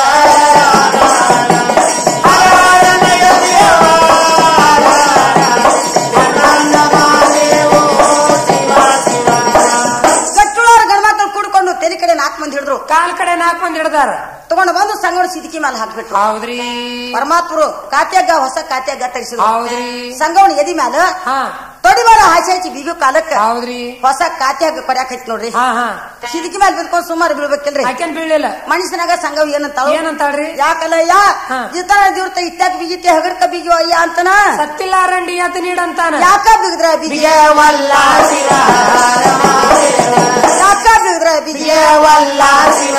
ನಾಲ್ಕು ಮಂದಿ ಹಿಡಿದ್ರು, ಕಾಲ್ ಕಡೆ ನಾಲ್ಕು ಮಂದಿ ಹಿಡ್ದಾರ, ತಗೊಂಡು ಬಂದು ಸಂಗಡ ಸಿದಕಿ ಮೇಲೆ ಹಾಕ್ಬಿಟ್ರು. ಹೌದ್ರಿ ಪರಮಾತ್ಮರು ಕಾತ್ಯಾಗ ಹೊಸ ಕಾತ್ಯಾಗ ತರಿಸಿದ್ರು. ಹೌದ್ರಿ ಸಂಗವನ ಎದಿ ಮ್ಯಾಲ ಹಾ ತೊಡಿ ಬಾರ ಹಾಸಿ ಹಚ್ಚಿ ಬೀಗು ಕಾಲಕ್ಕ ಹೌದ್ರಿ ಹೊಸ ಕಾತ್ಯಾಗ ಕೊಡ್ಯಾಕ ಹಚ್ಚಿ ನೋಡ್ರಿ. ಹಾ ಹಾ ಸಿದಕಿ ಮೇಲೆ ಬಿದ್ಕೊಂಡು ಸುಮಾರು ಬೀಳ್ಬೇಕಿಲ್ರಿ. ಆಕೆನ್ ಬೀಳಿಲ್ಲ. ಮನುಷ್ಯನಾಗ ಸಂಗವ್ ಏನಂತಾಳ, ಏನಂತಾಳ್ರಿ? ಯಾಕಲ್ಲ ಯಾ ಹಾ. ಜಿತಾನ ದಿವ್ರತ ಇತ್ಯಾಕ ಬಿಗಿತೆ ಹಗರ್ಕ ಬಿಗಿಯೋ ಅಯ್ಯ ಅಂತನ, ಸತ್ತಿಲ್ಲಾರಂಡಿ ಅತ ನೀಡಂತಾನ, ಯಾಕ ಬಿಗಿದ್ರ ಬಿಗಿಯವಲ್ಲ ಶಿವ, ಯಾಕ ಬಿಗಿದ್ರ ಬಿಗಿಯವಲ್ಲ ಶಿವ,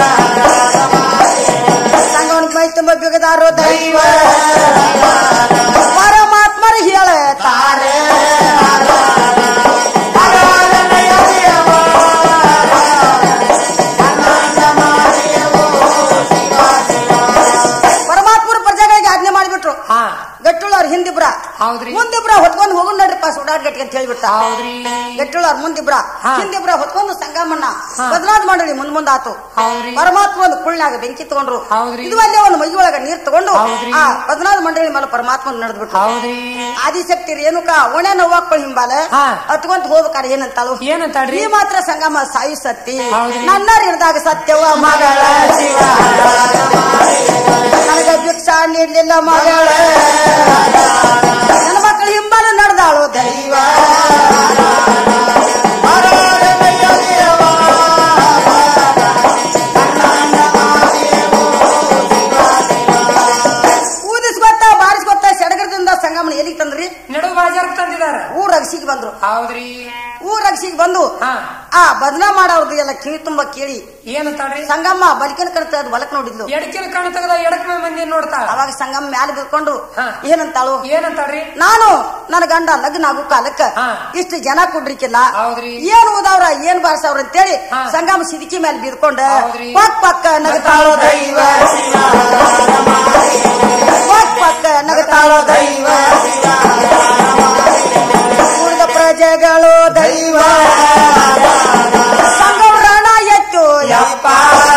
ಸಂಗವನ ಮೈ ತುಂಬ ಬಿಗದಾರೋ ದೈವ ಪರಮಾತ್ಮರ ಹೇಳ್ತಾರೆ ಪರಮಾತ್ಮರ ಪ್ರಜೆಗಳಿಗೆ ಆಜ್ಞೆ ಮಾಡಿಬಿಟ್ರು. ಹಾ ಗಟ್ಟುಳವ್ರ ಹಿಂದಿಬ್ರ ಹೌದ್ರಿ ಮುಂದಿಬ್ರ ಹೊತ್ಕೊಂಡ್ ಹೋಗೋಣ ನಡ್ರಿಪ್ಪ ಸುಡಾಡ್ ಗಟ್ಟಿ ಅಂತ ಹೇಳ್ಬಿಟ್ಟ. ಹೌದ್ರಿ ಗಟ್ಟುಳವ್ರ ಮುಂದಿಬ್ರ ಹಾ. ಹಿಂದಿಬ್ರ ಹೊತ್ಕೊಂಡು ಸಂಗಮನ್ನ ಹಾ. ಬದಲಾದ ಮಾಡಲಿ ಮುಂದ್ ಮುಂದ್ ಆತು. ಹೌದ್ರಿ ಪರಮಾತ್ಮ ಒಂದು ಕುಳ್ಳ್ಯಾಗ ಬೆಂಕಿ ತಗೊಂಡ್ರು. ಹೌದ್ರಿ ಇದು ಅಲ್ಲೇ ಒಂದು ಮೈಯೊಳಗ ನೀರ್ ತಗೊಂಡು ಹೌದ್ರಿ. ಆ ಬದಲಾದ ಮಂಡಳಿ ಮೇಲೆ ಪರಮಾತ್ಮ ನಡೆದ್ಬಿಟ್ರು. ಹೌದ್ರಿ ಆದಿಶಕ್ತಿ ರೇಣುಕ ಒಣೆ ನೋವಾಕ್ಳು ಹಿಂಬಾಲ ಹಾ. ಹತ್ಕೊಂತ ಹೋಗ್ಬೇಕಾರ ಏನಂತಾಳು, ಏನಂತಾಳ್ರಿ? ಈ ಮಾತ್ರ ಸಂಗಮ ಸಾಯಿ ಸತ್ತಿ ಹೌದ್ರಿ. ನನ್ನ ಹಿಡ್ದಾಗ ಸತ್ಯವ ಮಗಳ ಶಿವ, ನನಗ ಭಿಕ್ಷಾ ನೀಡ್ಲಿಲ್ಲ ಮಗಳ, ನನ್ನ ಮಕ್ಕಳು ಹಿಂಬಾಲ ನಡೆದಾಳು ದೈವ ಊದಿಸ್ಕೊತ್ತ ಬಾರಿಸ್ಕೊತ್ತ ಸಡಗರದಿಂದ ಸಂಗಮನ ಎಲ್ಲಿಗೆ ತಂದ್ರಿ, ನಡು ಬಾಜಾರ್ ತಂದಿದಾರ. ಊರ್ ಅಗಸಿಗೆ ಬಂದ್ರು. ಹೌದ್ರಿ ಊರ್ ಅಗಸಿಗೆ ಬಂದು ಹಾ ಆ ಬದನಾ ಮಾಡೋರ್ದು ಎಲ್ಲ ಕಿವಿ ತುಂಬಾ ಕೇಳಿ ಏನಂತಾಳ್ರಿ? ಸಂಗಮ್ಮ ಬಲಿಕನ ಕಣ್ತ ಅದು ಬಲಕ್ ನೋಡಿದ್ಲು. ಎಡಕಿನ ಕಣ ತೆಗದ ಎಡಕ್ ಮಂದಿ ನೋಡ್ತಾಳ. ಅವಾಗ ಸಂಗಮ್ಮ ಮ್ಯಾಲ ಬಿದ್ಕೊಂಡು ಹಾ. ಏನಂತಾಳು, ಏನಂತಾಳ್ರಿ? ನಾನು ನನ್ನ ಗಂಡ ಲಗ್ನ ಆಗು ಕಾಲಕ್ಕ ಹಾ. ಇಷ್ಟು ಜನ ಕುಡ್ರಿಕಿಲ್ಲ, ಹೌದ್ರಿ ಏನ್ ಓದವ್ರ ಏನ್ ಬಾರ್ಸವ್ರ ಅಂತೇಳಿ ಹಾ. ಸಂಗಮ್ಮ ಸಿದಿಕಿ ಮೇಲೆ ಬಿದ್ಕೊಂಡ ಹೌದ್ರಿ. ಪಕ್ ಪಕ್ಕ ನಗತಾಳೋ ದೈವ ಪಕ್ ಪಕ್ಕ ನಗತಾಳೋ ದೈವ ಉಳಿದ ಪ್ರಜೆಗಳು ದೈವ ಸಂಗಮ ರಣ ಎತ್ತು ಯಪ್ಪ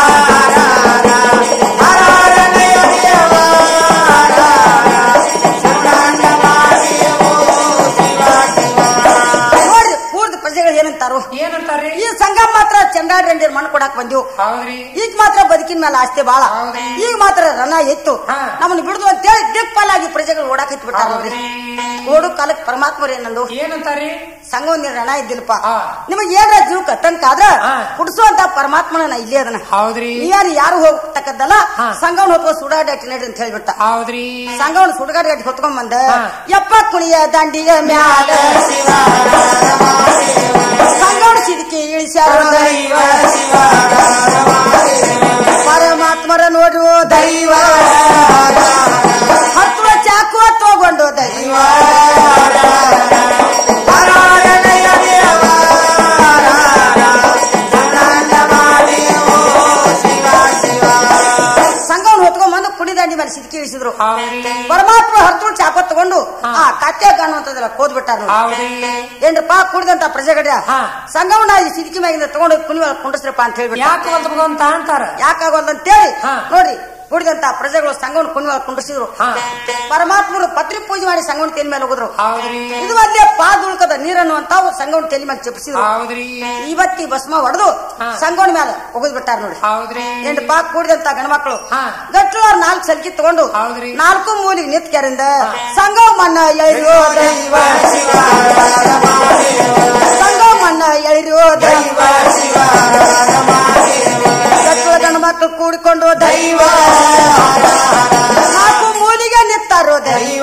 ನೋಡ್ರಿ ಪೂರ್ತಿ ಪ್ರಜೆಗಳು ಏನಂತಾರು, ಏನಂತಾರ್ರಿ? ಈ ಸಂಗಮ ಮಾತ್ರ ಚಂಡಾಡ್ ರೆಂಡಿರ್ ಮಣ್ಣು ಕೊಡಾಕ್ ಬಂದಿವ್, ಹೌದ್ರಿ ಈಗ ಮಾತ್ರ ಬದುಕಿನ ಮೇಲೆ ಆಸ್ತಿ ಬಾಳ, ಹೌದ್ರಿ. ಈಗ ಮಾತ್ರ ರಣ ಎತ್ತು ಹಾ. ನಮ್ಮನ್ನ ಬಿಡುದು ಅಂತೇಳಿ ದಿಕ್ಪಾಲಾಗಿ ಪ್ರಜೆಗಳು ಓಡಾಕ್ ಹತ್ಬಿಟ್ಟಾರ ನೋಡ್ರಿ. ಓಡು ಕಾಲಕ್ಕೆ ಪರಮಾತ್ಮರು ಏನಂದು, ಏನಂತಾರ್ರಿ? ಸಂಘ ನೀರ್ ರಣ ಇದ್ದಿಲ್ಲಪ್ಪ, ಹಾ. ನಿಮಗ್ ಏನ ಜೀವ ಕಟ್ಟಂಕ ಆದ್ರ ಹಾ. ಕುಡಿಸುವಂತ ಪರಮಾತ್ಮನ ನಾ ಇಲ್ಲೇ ಅದನ್ನ, ಹೌದ್ರಿ ನೀವ್ಯಾರು ಯಾರು ಹೋಗ್ತಕ್ಕದ್ದಲ್ಲ, ಹಾ. ಸಂಘವನ್ನ ಹೊತ್ಕೊ ಸುಡಾಡಟ್ಟಿ ನಡ್ರಿ ಅಂತ ಹೇಳ್ಬಿಟ್ಟ. ಹೌದ್ರಿ ಸಂಘವನ್ನ ಸುಡಗಾಡಿ ಗಟ್ಟಿ ಹೊತ್ಕೊಂಡ್ ಬಂದ ಹಾ. ಯಪ್ಪ ಕುಣಿಯ ದಂಡಿಯ ಮ್ಯಾಲ ಶಿವ, ಸಂಘವನ್ನ ಸಿದಕಿ ಇಳಿಸ್ಯಾರ ದೈವ ಪರಮಾತ್ಮರ ನೋಡುವ ದೈವ ಹತ್ತು ಚಾಕು ತಗೊಂಡು ದೈವ ಸಂಘವನ್ನ ಹೊತ್ಕೊಂಡ್ ಬಂದು ಕುಡಿ ದಂಡಿ ಮೇಲೆ ಸಿದಕಿ ಇಳಿಸಿದ್ರು. ಹೌದ್ರಿ ಪರಮಾತ್ಮ ಹತ್ತು ಚಾಕು ತಗೊಂಡು ಆ ಕತ್ತೆ ಕಾಣುವಂತದೆಲ್ಲ ಕೋದ್ಬಿಟ್ಟಾರ. ಹೌದ್ರಿ ಏನ್ರಪ್ಪ ಕುಡಿದಂತ ಪ್ರಜೆಗಡ ಹಾ. ಸಂಘವನ್ನ ಈ ಸಿದಕಿ ಮ್ಯಾಗಿಂದ ತಗೊಂಡು ಕುಣಿವ ಕುಂಡಸ್ರಪ್ಪ ಅಂತ ಹೇಳ್ಬಿಟ್ಟು ಯಾಕೆ ಅಂತ ಅಂತಾರ. ಯಾಕಾಗೋಲ್ಲ ಅಂತೇಳಿ ಹಾ. ನೋಡ್ರಿ ಕೂಡಿದಂತ ಪ್ರಜೆಗಳು ಸಂಘವನ್ನು ಕುಣಿವಾಗ ಕುಂಡಿಸಿದ್ರು. ಪರಮಾತ್ಮರು ಪತ್ರಿ ಪೂಜೆ ಮಾಡಿ ಸಂಘವನ್ನು ತೆಲಿ ಮೇಲೆ ಹೋಗಿದ್ರು. ಇದು ಅಲ್ಲೇ ಪಾದುಳ್ಕದ ನೀರನ್ನು ಅಂತ ಸಂಘವನ್ನು ತೆಲಿ ಮೇಲೆ ಚಪ್ಪಿಸಿದ್ರು. ಇವತ್ತಿ ಭಸ್ಮ ಹೊಡೆದು ಸಂಘವನ ಮೇಲೆ ಹೋಗದ್ ಬಿಟ್ಟಾರ ನೋಡಿ. ಎಂಟು ಪಾಕ್ ಕೂಡಿದಂತ ಗಣಮಕ್ಳು ಗಟ್ಲು ಅವ್ರ ನಾಲ್ಕು ಸಲ್ಕಿ ತಗೊಂಡು ನಾಲ್ಕು ಮೂಲಿಗೆ ನಿತ್ಕರಿಂದ ಸಂಘ ಮಣ್ಣ ಎಳಿರೋ ದೈವ ಸಂಘ ಮಣ್ಣ ಎಳಿರೋ ದೈವ ಗಟ್ಲ ಗಂಡು ಮಕ್ಕಳು ಕೂಡಿಕೊಂಡು ದೈವ ನಾಲ್ಕು ಮೂಲಿಗೆ ನಿತ್ತಾರೋ ದೈವ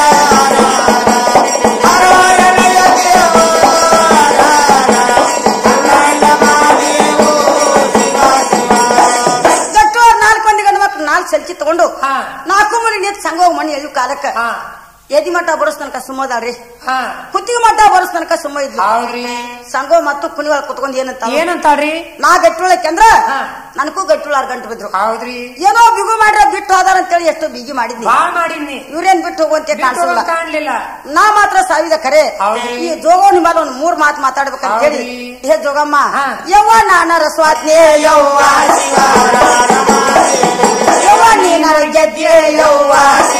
ನಾಲ್ಕು ಮಂದಿ ಗಂಡು ಮಕ್ಕಳು ನಾಲ್ಕು ಸಲ್ಕಿ ತಗೊಂಡು ನಾಲ್ಕು ಮೂಲಿಗೆ ನಿಂತು ಸಂಘ ಮಣ್ಣು ಎಳೆಯು ಕಾಲಕ್ಕ ಎದಿ ಮಠ ಬರೋಸ್ ತನಕ ಸುಮ್ಮದಾಳ್ರಿ. ಕುತ್ತಿಗೆ ಮಠ ಬರೋಸ್ ತನಕ ಸುಮ್ಮ ಇದ್ಲು. ಸಂಘ ಮತ್ತು ಕುಣಿವಾಗ ಕುತ್ಕೊಂಡ್ ಏನಂತ ಏನಂತಾಳ್ರಿ ನಾ ಗಟ್ಟುಳಕ್ಕೆ ಅಂದ್ರ ನನಗೂ ಗಟ್ಟುಳಾರ್ ಗಂಟು ಬಿದ್ರು. ಏನೋ ಬಿಗು ಮಾಡ್ರ ಬಿಟ್ಟು ಹೋದಾರ ಅಂತೇಳಿ ಎಷ್ಟು ಬಿಗಿ ಮಾಡಿದ್ನಿ. ಇವ್ರೇನ್ ಬಿಟ್ಟು ಹೋಗುವಂತೆ ಕಾಣಿಸಲ್ಲ. ನಾ ಮಾತ್ರ ಸಾವಿದ ಕರೆ ಈ ಜೋಗೋ ನಿಮ್ಮಲ್ಲಿ ಒಂದ್ ಮೂರ್ ಮಾತು ಮಾತಾಡ್ಬೇಕಂತ ಹೇಳಿ ಹೇ ಜೋಗಮ್ಮ ಯವ್ವ ನಾನ ರಸ್ವಾತ್ನೇ ಯವ್ವ ಯವ್ವ ನೀನ ಗೆದ್ದೆ ಯವ್ವ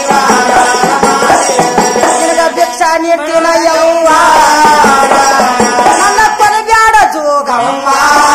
ನಿನಗ ಭಿಕ್ಷಾ ನೀಡ್ತೀನ ಯವ್ವ ನನ್ನ ಕೊನೆ ಬ್ಯಾಡ ಜೋಗಮ್ಮ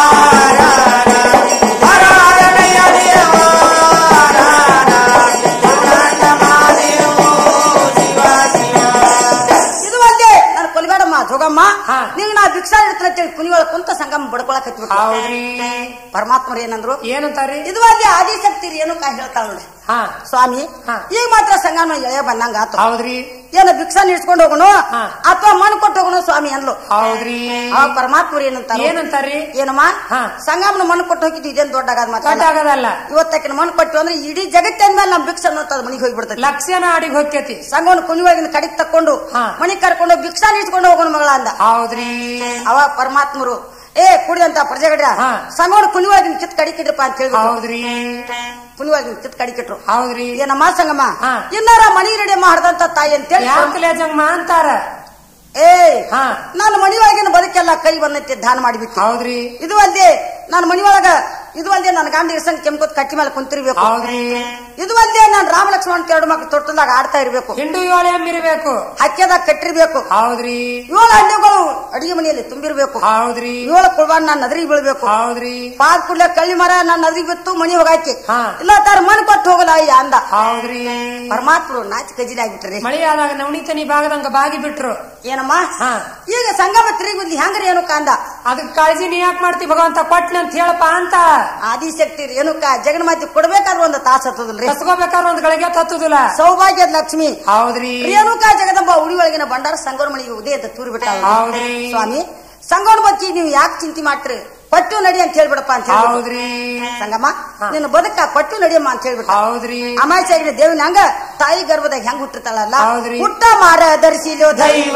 ಇದು ಒಂದೇ ನನ್ನ ಕೊಲ್ಬೇಡಮ್ಮ ಜೋಗಮ್ಮ ನಿಂಗ್ ನಾ ಭಿಕ್ಷಾ ನೀಡ್ತೀನಿ ಅಂತೇಳಿ ಕುಣಿಯೊಳಗೆ ಕುಂತ ಸಂಗಮ ಬಡ್ಕೊಳಕ್ ಪರಮಾತ್ಮರು ಏನಂದ್ರು ಏನಂತಾರಿ ಇದು ಒಂದೇ ಆದಿಶಕ್ತಿ ಏನು ಕಾ ಹೇಳ್ತಾಳ ನೋಡಿ ಸ್ವಾಮಿ ಈಗ ಮಾತ್ರ ಸಂಗಮ ಎಳೆಯ ಬಂದಂಗ ಆತು. ಹೌದ್ರಿ ಏನ ಭಿಕ್ಷಾ ನೀಡ್ಸ್ಕೊಂಡು ಹೋಗೋಣ ಅಥವಾ ಮಣ್ಣು ಕೊಟ್ಟು ಹೋಗೋಣ ಸ್ವಾಮಿ ಅನ್ಲು. ಹೌದ್ರಿ ಆ ಪರಮಾತ್ಮರು ಏನಂತ ಏನಂತಾರಿ ಏನಮ್ಮ ಸಂಗಮನ ಮಣ್ಣು ಕೊಟ್ಟು ಹೋಗಿದ್ದು ಇದೇನ್ ದೊಡ್ಡ ಆಗದ ಮಾತ್ರ ಆಗದಲ್ಲ. ಇವತ್ತಕ್ಕಿನ ಮಣ್ಣು ಕೊಟ್ಟು ಅಂದ್ರೆ ಇಡೀ ಜಗತ್ತಿನ ಮೇಲೆ ನಮ್ ಭಿಕ್ಷಾ ಅನ್ನೋದು ಮನಿಗೆ ಹೋಗ್ಬಿಡ್ತದೆ. ಲಕ್ಷಣ ಅಡಿಗೆ ಹೋಗ್ತೈತಿ. ಸಂಘವನ್ನು ಕುಣಿವಾಗಿನ ಕಡಿಗೆ ತಕೊಂಡು ಮನಿಗೆ ಕರ್ಕೊಂಡು ಭಿಕ್ಷಾ ನೀಡ್ಸ್ಕೊಂಡು ಹೋಗೋಣ ಮಗಳ ಅಂದ. ಹೌದ್ರಿ ಅವ ಪರಮಾತ್ಮರು ಏ ಕುಡಿದಂತ ಪ್ರಜೆಗಡ್ರ ಸಂಘವನ್ನು ಕುಣಿವಾಗಿನ ಕಿತ್ ಕಡಿಕಿಡ್ರಪ್ಪ ಅಂತ ಹೇಳಿ ಹೌದ್ರಿ ಕುಣಿವಾಗಿನ ಕಿತ್ ಕಡಿಕಿಟ್ರು. ಹೌದ್ರಿ ಏನಮ್ಮ ಸಂಗಮ ಇನ್ನಾರ ಮನಿ ರೆಡಿ ಮಾಡ್ದಂತ ತಾಯಿ ಅಂತೇಳಿ ಜಂಗಮ ಅಂತಾರ. ಏ ನಾನು ಮನಿಯೊಳಗಿನ ಬದುಕೆಲ್ಲ ಕೈ ಬಂದೈತಿ ದಾನ ಮಾಡಿಬಿಟ್ಟು. ಹೌದ್ರಿ ಇದು ಅಲ್ಲದೆ ನಾನು ಮನಿಯೊಳಗ ಇದು ಅಲ್ಲದೆ ನನ್ನ ಗಂಡ ಇರ್ಸಂಗ್ ಕೆಂಪತ್ ಕಟ್ಟಿ ಮೇಲೆ ಕುಂತಿರ್ಬೇಕು. ಹೌದ್ರಿ ಇದು ಅಲ್ಲದೆ ನಾನು ರಾಮ ಲಕ್ಷ್ಮಣ ಎರಡು ಮಕ್ಳು ತೊಟ್ಟದಾಗ ಆಡ್ತಾ ಇರ್ಬೇಕು. ಹಿಂಡು ಏಳು ಎಮ್ಮಿರ್ಬೇಕು. ಹಕ್ಕೆದಾಗ ಕಟ್ಟಿರ್ಬೇಕು. ಹೌದ್ರಿ ಏಳು ಹಣ್ಣುಗಳು ಅಡಿಗೆ ಮನೆಯಲ್ಲಿ ತುಂಬಿರ್ಬೇಕು. ಹೌದ್ರಿ ಏಳು ಕುಳ್ಬಾನ್ ನಾನು ನದಿಗೆ ಬೀಳ್ಬೇಕು. ಹೌದ್ರಿ ಪಾದ ಕುಡ್ಲೆ ಕಳ್ಳಿ ಮರ ನಾನು ನದಿಗೆ ಬಿತ್ತು ಮನಿ ಹೋಗಾಕಿ ಇಲ್ಲ ತಾರ ಮಣ್ ಕೊಟ್ಟು ಹೋಗಲ್ಲ ಅಯ್ಯ ಅಂದ. ಹೌದ್ರಿ ಪರಮಾತ್ಮರು ನಾಚಿ ಕಜಿಲಿ ಆಗ್ಬಿಟ್ರಿ. ಮಳಿ ಆದಾಗ ನವಣಿತನಿ ಭಾಗದಂಗ ಬಾಗಿ ಬಿಟ್ರು. ಏನಮ್ಮ ಈಗ ಸಂಗಮ ತಿರುಗಿ ಹೆಂಗ್ರಿ ಏನು ಕಾಂದ ಅದಕ್ ಕಾಳಜಿ ನೀ ಯಾಕೆ ಮಾಡ್ತಿ ಭಗವಂತ ಕೊಟ್ನ ಅಂತ ಹೇಳಪ್ಪ ಅಂತ. ಆದಿಶಕ್ತಿ ರೇಣುಕ ಜಗನ್ಮಾತಿ ಕೊಡ್ಬೇಕಾದ್ರೆ ಒಂದು ತಾಸ ಹತ್ತದಲ್ರಿ. ಕಸ್ಕೋಬೇಕಾದ್ರೆ ಒಂದ್ ಗಳಿಗೆ ಹತ್ತುದಿಲ್ಲ. ಸೌಭಾಗ್ಯದ ಲಕ್ಷ್ಮಿ ಹೌದ್ರಿ ರೇಣುಕ ಜಗದಂಬ ಉಡಿ ಒಳಗಿನ ಬಂಡಾರ ಸಂಗೋಣ ಮಳಿಗೆ ಉದಯ ಅಂತ ತೂರಿ ಬಿಟ್ಟ. ಸ್ವಾಮಿ ಸಂಗೋಣ ಬಗ್ಗೆ ನೀವು ಯಾಕೆ ಚಿಂತೆ ಮಾಡ್ತೀರಿ ಪಟ್ಟು ನಡಿ ಅಂತ ಹೇಳ್ಬಿಡಪ್ಪ ಅಂತ ಹೌದ್ರಿ ಸಂಗಮ್ಮ ನಿನ್ನ ಬದುಕ ಪಟ್ಟು ನಡಿಯಮ್ಮ ಅಂತ ಹೇಳ್ಬಿಟ್ಟ. ಹೌದ್ರಿ ಅಮಾಯಚಾಗಿನ ದೇವಿನ ಹಂಗ ತಾಯಿ ಗರ್ಭದಾಗ ಹೆಂಗ್ ಹುಟ್ಟಿರ್ತಾಳಲ್ಲ ಹುಟ್ಟ ಮಾರ ಧರಿಸಿಲೋ ದೈವ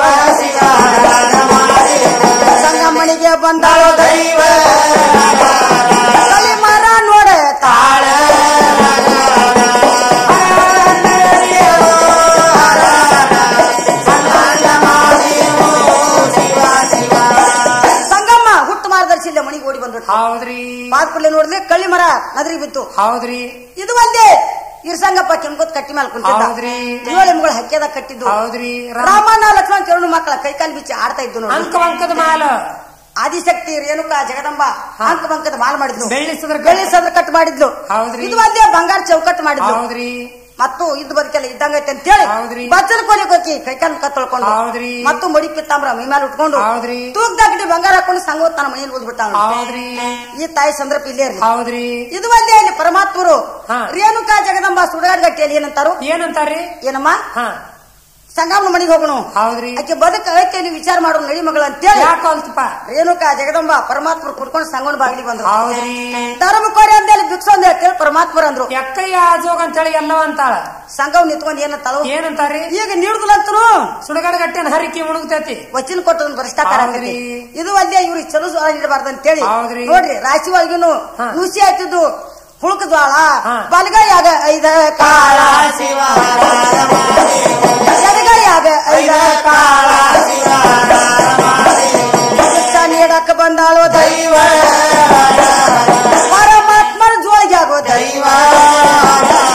ಸಂಗಮ್ಮನಿಗೆ ಬಂದಾಳೋ ದೈವ ಕಲಿ ಮರ ನೋಡ ತಾಳ ಸಂಗಮ್ಮ ಹುಟ್ಟು ಮಾರ ಧರಿಸಿಲ್ಲ ಮನಿಗೆ ಓಡಿ ಬಂದ್ರು. ಹೌದ್ರಿ ಪಾದ್ಕುಳ್ಳೆ ನೋಡಿದ್ರೆ ಕಳ್ಳಿ ಮರ ನದ್ರಿಗೆ ಬಿತ್ತು. ಹೌದ್ರಿ ಇದು ಒಂದೇ ಇರ್ಸಂಗಪ್ಪ ಕೆಂಪತ್ ಕಟ್ಟಿ ಮೇಲೆ ಕುಂತಿದ್ದ ಏಳು ಎಮ್ಗಳು ಹಕ್ಕಿಯದಾಗ ಕಟ್ಟಿದ್ದು. ಹೌದ್ರಿ ರಾಮಣ್ಣ ಲಕ್ಷ್ಮಣ ಎರಡು ಮಕ್ಕಳ ಕೈಕಾಲು ಬಿಚ್ಚಿ ಆಡ್ತಾ ಇದ್ದು ನೋಡಿ. ಅಂಕ ಅಂಕದ ಮಾಲ ಆದಿಶಕ್ತಿ ರೇಣುಕ ಜಗದಂಬ ಅಂಕ ಬಂಕದ ಮಾಲ್ ಮಾಡಿದ್ಲು. ಬೆಳ್ಳಿ ಸದ್ರ ಬೆಳ್ಳಿ ಸದ್ರ ಕಟ್ ಮಾಡಿದ್ಲು. ಹೌದ್ರಿ ಇದು ಒಂದೇ ಬಂಗಾರ ಚೌಕಟ್ಟು ಮಾಡಿದ್ಲು. ಹೌದ್ರಿ ಮತ್ತು ಇದ್ ಬದುಕೆಲ್ಲ ಇದ್ದಂಗೈತೆ ಅಂತ ಹೇಳಿ ಬಚ್ಚಲ ಕೊನೆ ಹೋಗಿ ಕೈಕಾಲು ಕತ್ತೊಳ್ಕೊಂಡು ಹೌದ್ರಿ ಮತ್ತು ಮಡಿ ಪಿತ್ತಾಂಬ್ರ ಮೈ ಮೇಲೆ ಉಟ್ಕೊಂಡು ಹೌದ್ರಿ ತೂಗ್ದಾಗಿಟ್ಟು ಬಂಗಾರ ಹಾಕೊಂಡು ಸಂಗ ತನ್ನ ಮನೆಯಲ್ಲಿ ಓದ್ಬಿಟ್ಟ. ಹೌದ್ರಿ ಈ ತಾಯಿ ಸಂದರ್ಭ ಇಲ್ಲೇ ಇರ್ಲಿ. ಹೌದ್ರಿ ಇದು ಒಂದೇ ಇಲ್ಲಿ ಪರಮಾತ್ಮರು ರೇಣುಕ ಜಗದಂಬ ಸುಡಗಾಡ ಗಟ್ಟಿಯಲ್ಲಿ ಏನಂತಾರು ಏನಂತಾರಿ ಏನಮ್ಮ ಸಂಗಮನ ಮನೆಗೆ ಹೋಗೋಣ. ಹೌದ್ರಿ ಆಕೆ ಬದುಕ ಐತೆ ನೀವು ವಿಚಾರ ಮಾಡೋ ನಡಿ ಮಗಳ ಅಂತೇಳಿ ಯಾಕಲ್ತಪ್ಪ ರೇಣುಕ ಜಗದಂಬ ಪರಮಾತ್ಮರು ಕುಡ್ಕೊಂಡು ಸಂಗಮನ ಬಾಗಿಲಿ ಬಂದ್ರು. ಹೌದ್ರಿ ಧರ್ಮ ಕೋರಿ ಅಂದೇಳಿ ಭಿಕ್ಷ ಅಂತ ಹೇಳಿ ಪರಮಾತ್ಮರು ಅಂದ್ರು. ಎಕ್ಕಯ್ಯ ಆಜೋಗ ಅಂತ ಹೇಳಿ ಎಲ್ಲವ ಅಂತಾಳ. ಸಂಘವ್ ನಿಂತ್ಕೊಂಡು ಏನಂತಾಳು ಏನಂತಾರಿ ಈಗ ನೀಡುದಿಲ್ಲಂತನು ಸುಡಗಾಡ ಗಟ್ಟಿನ ಹರಿಕೆ ಮುಣುಗ್ತೈತಿ ವಚನ ಕೊಟ್ಟದನ್ನ ಭ್ರಷ್ಟಾಚಾರ ಆಗ್ತೈತಿ. ಇದು ಅಲ್ಲೇ ಇವ್ರಿಗೆ ಚಲೋ ಜ್ವಾಳ ನೀಡಬಾರ್ದು ಅಂತೇಳಿ ನೋಡ್ರಿ ರಾಶಿ ಒಳಗಿನು ನುಸಿ ಆಯ್ತಿದ್ದು ಹುಳುಕ ಜ್ವಾಳ ಬಲಗೈಯಾಗ ಐದ ಕಾಳ ಎಡಗೈಯಾಗ ಐದ ಕಾಳ ನೀಡಕ್ಕ ಬಂದಾಳೋ ದೈವ ಪರಮಾತ್ಮರ ಜೋಳಿಗೆ ಆಗೋ ದೈವ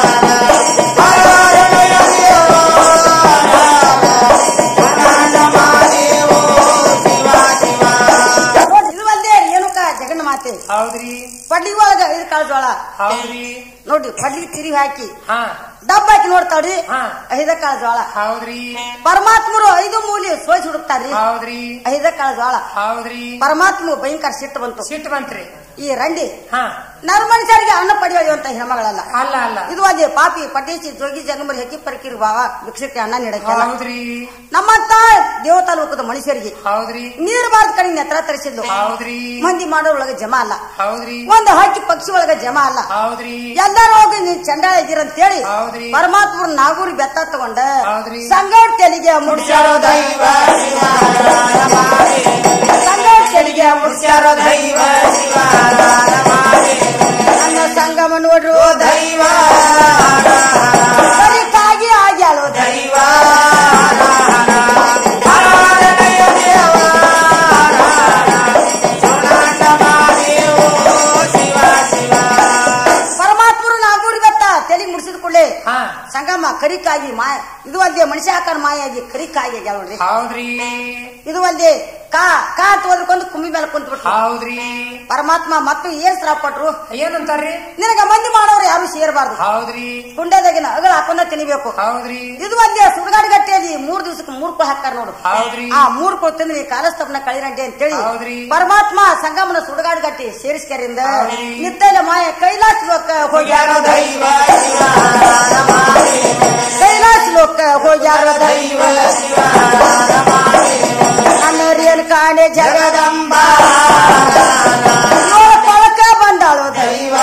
ಹೌದ್ರಿ. ಪಡ್ಲಿ ಒಳಗ ಐದು ಕಾಳು ಜೋಳ. ಹೌದ್ರಿ. ನೋಡ್ರಿ ಪಡ್ಲಿ ತಿರುವಿ ಹಾಕಿ ಹಾ ಡಬ್ಬ ಹಾಕಿ ನೋಡ್ತಾವ್ರಿ. ಹಾ ಐದ ಕಾಳು ಜೋಳ. ಹೌದ್ರಿ. ಪರಮಾತ್ಮರು ಐದು ಮೂಲಿ ಸೋಸಿ ಹುಡುಕ್ತಾರ್ರಿ. ಹೌದ್ರಿ. ಐದ ಕಾಳು ಜೋಳ. ಹೌದ್ರಿ. ಪರಮಾತ್ಮ ಭಯಂಕರ ಸಿಟ್ಟು ಬಂತು. ಸಿಟ್ಟು ಬಂತ್ರಿ. ಈ ರಂಡಿ ಹಾ ನರ್ಮನುಷ್ಯರಿಗೆ ಅನ್ನ ಪಡೆಯುವಂತ ಹೆಣ್ಮಗಳಲ್ಲ. ಅಲ್ಲ ಅಲ್ಲ ಇದು ಅದೇ ಪಾಪಿ ಪಟೇಶಿ ಜೋಗಿ ಜಂಗಮರಿ ಹಕ್ಕಿ ಪರಿಕಿರು ಬಾವ ಭಿಕ್ಷಕ್ಕೆ ಅನ್ನ ನೀಡಕ್ಕೆ. ಹೌದ್ರಿ. ನಮ್ಮಂತ ದೇವತಾ ಲೋಕದ ಮನುಷ್ಯರಿಗೆ ಹೌದ್ರಿ. ನೀರು ಬಾರದ ಕಡೆ ನೆತ್ರ ತರಿಸಿದ್ಲು. ಹೌದ್ರಿ. ಮಂದಿ ಮಾಡೋರೊಳಗೆ ಜಮ ಅಲ್ಲ. ಹೌದ್ರಿ. ಒಂದು ಹಕ್ಕಿ ಪಕ್ಷಿ ಒಳಗೆ ಜಮ ಅಲ್ಲ. ಹೌದ್ರಿ. ಎಲ್ಲರೂ ಹೋಗಿ ನೀವು ಚಂಡಾಳ ಇದ್ದೀರಂತೇಳಿ ಹೌದ್ರಿ. ಪರಮಾತ್ಮರ ನಾಗೂರಿ ಬೆತ್ತ ತಗೊಂಡ ಹೌದ್ರಿ. ಸಂಗೌಡ ತೆಲಿಗೆ ಮುಡ್ಸ್ಯಾರೋ ದೈವ ಸಂಗೌಡ ತೆಲಿಗೆ ಮುಡ್ಸ್ಯಾರೋ ದೈವ ನನ್ನ ಸಂಗಮ ನೋಡ್ರು ದೈವ ಬರಿಕಾಗಿ ಆಗ್ಯಾಳೋ ದೈವ ಪರಮಾತ್ಮರು ನಾಗೂರಿ ಬೆತ್ತ ತೆಲಿ ಮುಡ್ಸಿದ ಕೂಡಲೇ ಸಂಗಮ ಕರಿಕಾಗಿ ಮಾಯ ಇದು ಒಂದೇ ಮನುಷ್ಯ ಆಕಾರ ಮಾಯಾಗಿ ಕರಿಕಾಗಿ ಆಗ್ಯಾಳ ನೋಡ್ರಿ. ಹೌದ್ರಿ. ಇದು ಒಂದೇ ಕಾ ಕಾ ತೋದ್ಕೊಂದು ಕುಂಬಿ ಮೇಲೆ ಕುಂತ್ಬಿಟ್ರು. ಹೌದ್ರಿ. ಪರಮಾತ್ಮ ಮತ್ತು ಏನ್ ಶ್ರಾಪ ಕೊಟ್ರು ಏನಂತಾರ್ರಿ? ನಿನಗ ಮಂದಿ ಮಾಡೋರು ಯಾರು ಸೇರಬಾರ್ದು. ಹೌದ್ರಿ. ಕುಂಡದಾಗಿನ ಅಗಳ ಹಾಕೊಂಡ ತಿನ್ಬೇಕು. ಹೌದ್ರಿ. ಇದು ಒಂದೇ ಸುಡುಗಾಡಿ ಗಟ್ಟಿಯಲ್ಲಿ ಮೂರ್ ದಿವಸಕ್ಕೆ ಮೂರ್ ಕುಳ ಹಾಕ್ತಾರ ನೋಡು. ಹೌದ್ರಿ. ಆ ಮೂರ್ ಕುಳ ತಿಂದ್ರಿ ಕಾಲಸ್ತಪನ ಕಳಿರಂಡಿ ಅಂತೇಳಿ ಹೌದ್ರಿ. ಪರಮಾತ್ಮ ಸಂಗಮನ ಸುಡುಗಾಡಿ ಗಟ್ಟಿ ಸೇರಿಸ್ಕರಿಂದ ನಿತ್ತೈಲ ಮಾಯ ಕೈಲಾಸ ಲೋಕ ಹೋಗ್ಯಾರೋ ದೈವ ಕೈಲಾಸ ಲೋಕ ಹೋಗ್ಯಾರೋ ದೈವ ಅನ್ನರಿಯನ್ ಕಾಣೆ ಜಗದಂಬ ಕೊಳಕ ಬಂದಾಳು ದೈವ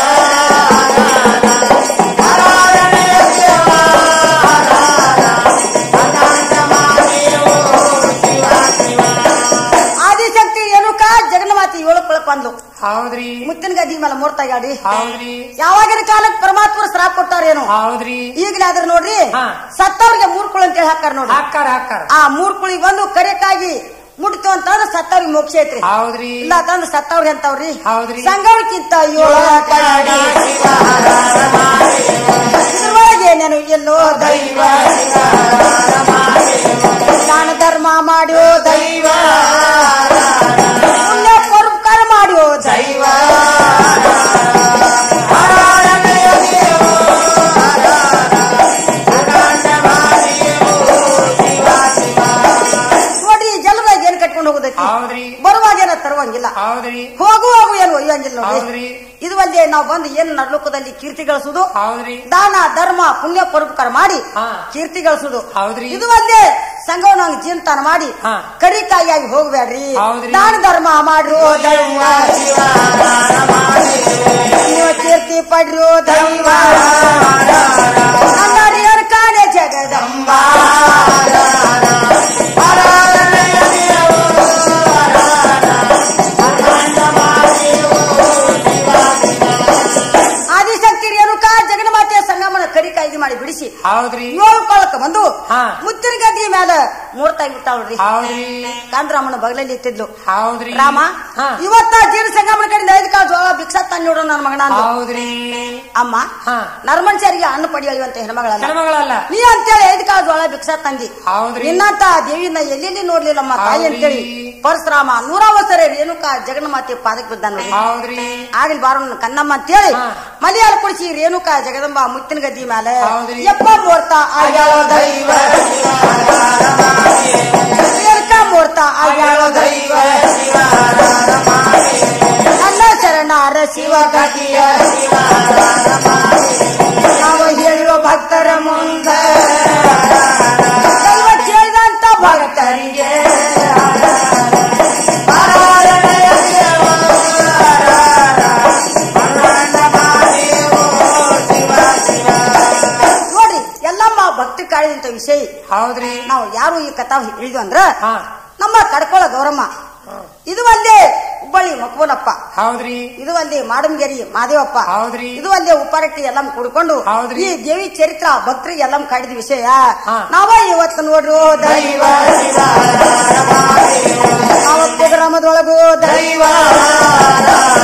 ಆದಿಶಕ್ತಿ ರೇಣುಕ ಜಗನ್ಮಾತಿ ಏಳು ಕೊಳಕ್ ಬಂದು. ಹೌದ್ರಿ. ಮುತ್ತಿನ ಗದ್ದಿ ಮೇಲೆ ಮೂರ್ತಾಗಾಡಿ. ಹೌದ್ರಿ. ಯಾವಾಗಿನ ಕಾಲಕ್ಕೆ ಪರಮಾತ್ಮರ ಶ್ರಾಪ ಕೊಟ್ಟಾರೇನು. ಹೌದ್ರಿ. ಈಗಲೇ ಆದ್ರ ನೋಡ್ರಿ ಹಾ. ಸತ್ತವ್ರಿಗೆ ಮೂರ್ ಕುಳ ಅಂತೇಳಿ ಹಾಕಾರ ನೋಡ್ರಿ. ಹಾಕಾರ ಹಾಕಾರ ಆ ಮೂರ್ ಕುಳಿಗೆ ಬಂದು ಕರೆಕ್ಟಾಗಿ ಮುಟ್ತು ಅಂತಂದ್ರೆ ಸತ್ತವ್ರಿಗೆ ಮೋಕ್ಷ ಐತ್ರಿ. ಹೌದ್ರಿ. ಇಲ್ಲ ಅಂತಂದ್ರೆ ಸತ್ತವ್ರಿಗೆ ಅಂತವ್ರಿ. ಹೌದ್ರಿ. ಸಂಗಮಕ್ಕಿಂತ ಇದ್ರೊಳಗೆ ನಾನು ಎಲ್ಲೋ ದೈವ ದಾನ ಧರ್ಮ ಮಾಡ್ಯೋ ದೈವ ಪುಣ್ಯ ಪರೋಪಕಾರ ಮಾಡ್ಯೋ ದೈವ ನೋಡ್ರಿ ಜಲದಾಗ ಏನ್ ಕಟ್ಕೊಂಡು ಹೋಗುದೈತಿ. ಹೌದ್ರಿ. ಬರುವಾಗ ಏನ ತರುವಂಗಿಲ್ಲ. ಹೌದ್ರಿ. ಹೋಗುವಾಗ ಏನು ಒಯ್ಯಂಗಿಲ್ಲ ನೋಡ್ರಿ. ಹೌದ್ರಿ. ಇದು ಒಂದೇ ನಾವು ಬಂದು ಏನು ನಡ್ಲೋಕದಲ್ಲಿ ಕೀರ್ತಿ ಗಳಿಸುದು. ಹೌದ್ರಿ. ದಾನ ಧರ್ಮ ಪುಣ್ಯ ಪರೋಪಕಾರ ಮಾಡಿ ಹಾ. ಕೀರ್ತಿ ಗಳಿಸುದು. ಹೌದ್ರಿ. ಇದು ಒಂದೇ ಸಂಘವನ್ನ ಜೀವನತಾನ ಮಾಡಿ ಹಾ. ಕರಿಕಾಯಿಯಾಗಿ ಹೋಗ್ಬೇಡ್ರಿ. ಹೌದ್ರಿ. ದಾನ ಧರ್ಮ ಮಾಡ್ರು ದೈವ ನೀವು ಕೀರ್ತಿ ಪಡ್ರು ದೈವ ಅಂಗಡಿಯರ್ ಕಾಣೆ ಜಗದಂಬ ಆದಿಶಕ್ತಿ ರೇಣುಕಾ ಜಗನ್ಮಾತೆಯ ಸಂಗಮನ ಕರಿಕಾಯಿಗೆ ಮಾಡಿ ಬಿಡಿಸಿ ಹೌದ್ರಿ. ಏಳು ಕೊಳಕ ಬಂದು ಹಾ. ಮುತ್ತಿನ ಗದ್ದಿ ಮೇಲೆ ಮೂರ್ತಾಗಿ ಬಿಟ್ಟಾವ್ರಿ. ಹೌದ್ರಿ. ಕಾಂತರಾಮನ ಬಗಲಲ್ಲಿ ಇತ್ತಿದ್ಲು. ಹೌದ್ರಿ. ರಾಮ ಹಾ. ಇವತ್ತ ಜೀರ ಸಂಗಮನ ಕಡೆಯಿಂದ ಐದು ಕಾಳು ಜೋಳ ಭಿಕ್ಷಾ ತಾನು ನೋಡೋ ನನ್ನ ಮಗನ ಅಂದು. ಹೌದ್ರಿ. ಅಮ್ಮ ಹಾ. ನರ್ಮನುಷ್ಯರಿಗೆ ಅನ್ನ ಪಡೆಯುವಂತ ಹೆಣ್ಮಗಳಲ್ಲ ಹೆಣ್ಮಗಳಲ್ಲ ನೀ ಅಂತೇಳಿ ಐದು ಕಾಳು ಜೋಳ ಭಿಕ್ಷಾ ತಂದಿ. ಹೌದ್ರಿ. ನಿನ್ನಂತ ದೇವಿನ ಎಲ್ಲೆಲ್ಲಿ ನೋಡ್ಲಿಲ್ಲಮ್ಮ ತಾಯಿ ಅಂತೇಳಿ ಪರಶುರಾಮ ನೂರ ವಸರೆ ರೇಣುಕಾ ಜಗನ್ಮಾತೆ ಪಾದಕ್ಕೆ ಬಿದ್ದ ನೋಡಿ. ಹೌದ್ರಿ. ಆಗ್ಲಿ ಬಾರೋ ನನ್ನ ಕನ್ನಮ್ಮ ಅಂತೇಳಿ ಹಾ. ಮಲಿಯಾಲ ಕುಡಿಸಿ ರೇಣುಕಾ ಜಗದಂಬ ಮುತ್ತಿನ ಗದ್ದಿ ಮೇಲೆ ಹೌದ್ರಿ. ಎಪ್ಪ ಮೂರ್ತ ಆಗ್ಯಾಳೋ ದೈವ ರೇಣುಕಾ ಮೂರ್ತ ಆಗ್ಯಾಳೋ ದೈವ ನನ್ನ ಶರಣಾರ ಶಿವ ಗತಿಯ ನಾವು ಹೇಳುವ ಭಕ್ತರ ಮುಂದ ದೈವ ಕೇಳಿದಂತ ಭಕ್ತರಿಗೆ ನೋಡ್ರಿ ಎಲ್ಲಮ್ಮ ಭಕ್ತಿ ಕಾಳಿದಂತ ವಿಷಯ. ಹೌದ್ರಿ. ನಾವು ಯಾರು ಈ ಕಥಾ ಹೇಳಿದ್ವಿ ಅಂದ್ರ ಹಾ. ನಮ್ಮ ಕಡ್ಕೊಳ ಗೌರಮ್ಮ ಇದು ಒಂದೇ ಹುಬ್ಬಳ್ಳಿ ಮಕ್ಬೋನಪ್ಪ. ಹೌದ್ರಿ. ಇದು ಒಂದೇ ಮಾಡಂಗೇರಿ ಮಾದೇವಪ್ಪ. ಹೌದ್ರಿ. ಇದು ಒಂದೇ ಉಪ್ಪಾರಟ್ಟಿ ಎಲ್ಲ ಕುಡ್ಕೊಂಡು ಹೌದ್ರಿ. ಈ ದೇವಿ ಚರಿತ್ರ ಭಕ್ತರಿಗೆ ಎಲ್ಲ ಕಾಡಿದ ವಿಷಯ ಹಾ. ನಾವ ಇವತ್ತು ನೋಡ್ರು ದೈವ ನಾವು ಪ್ರೋಗ್ರಾಮದೊಳಗು ದೈವ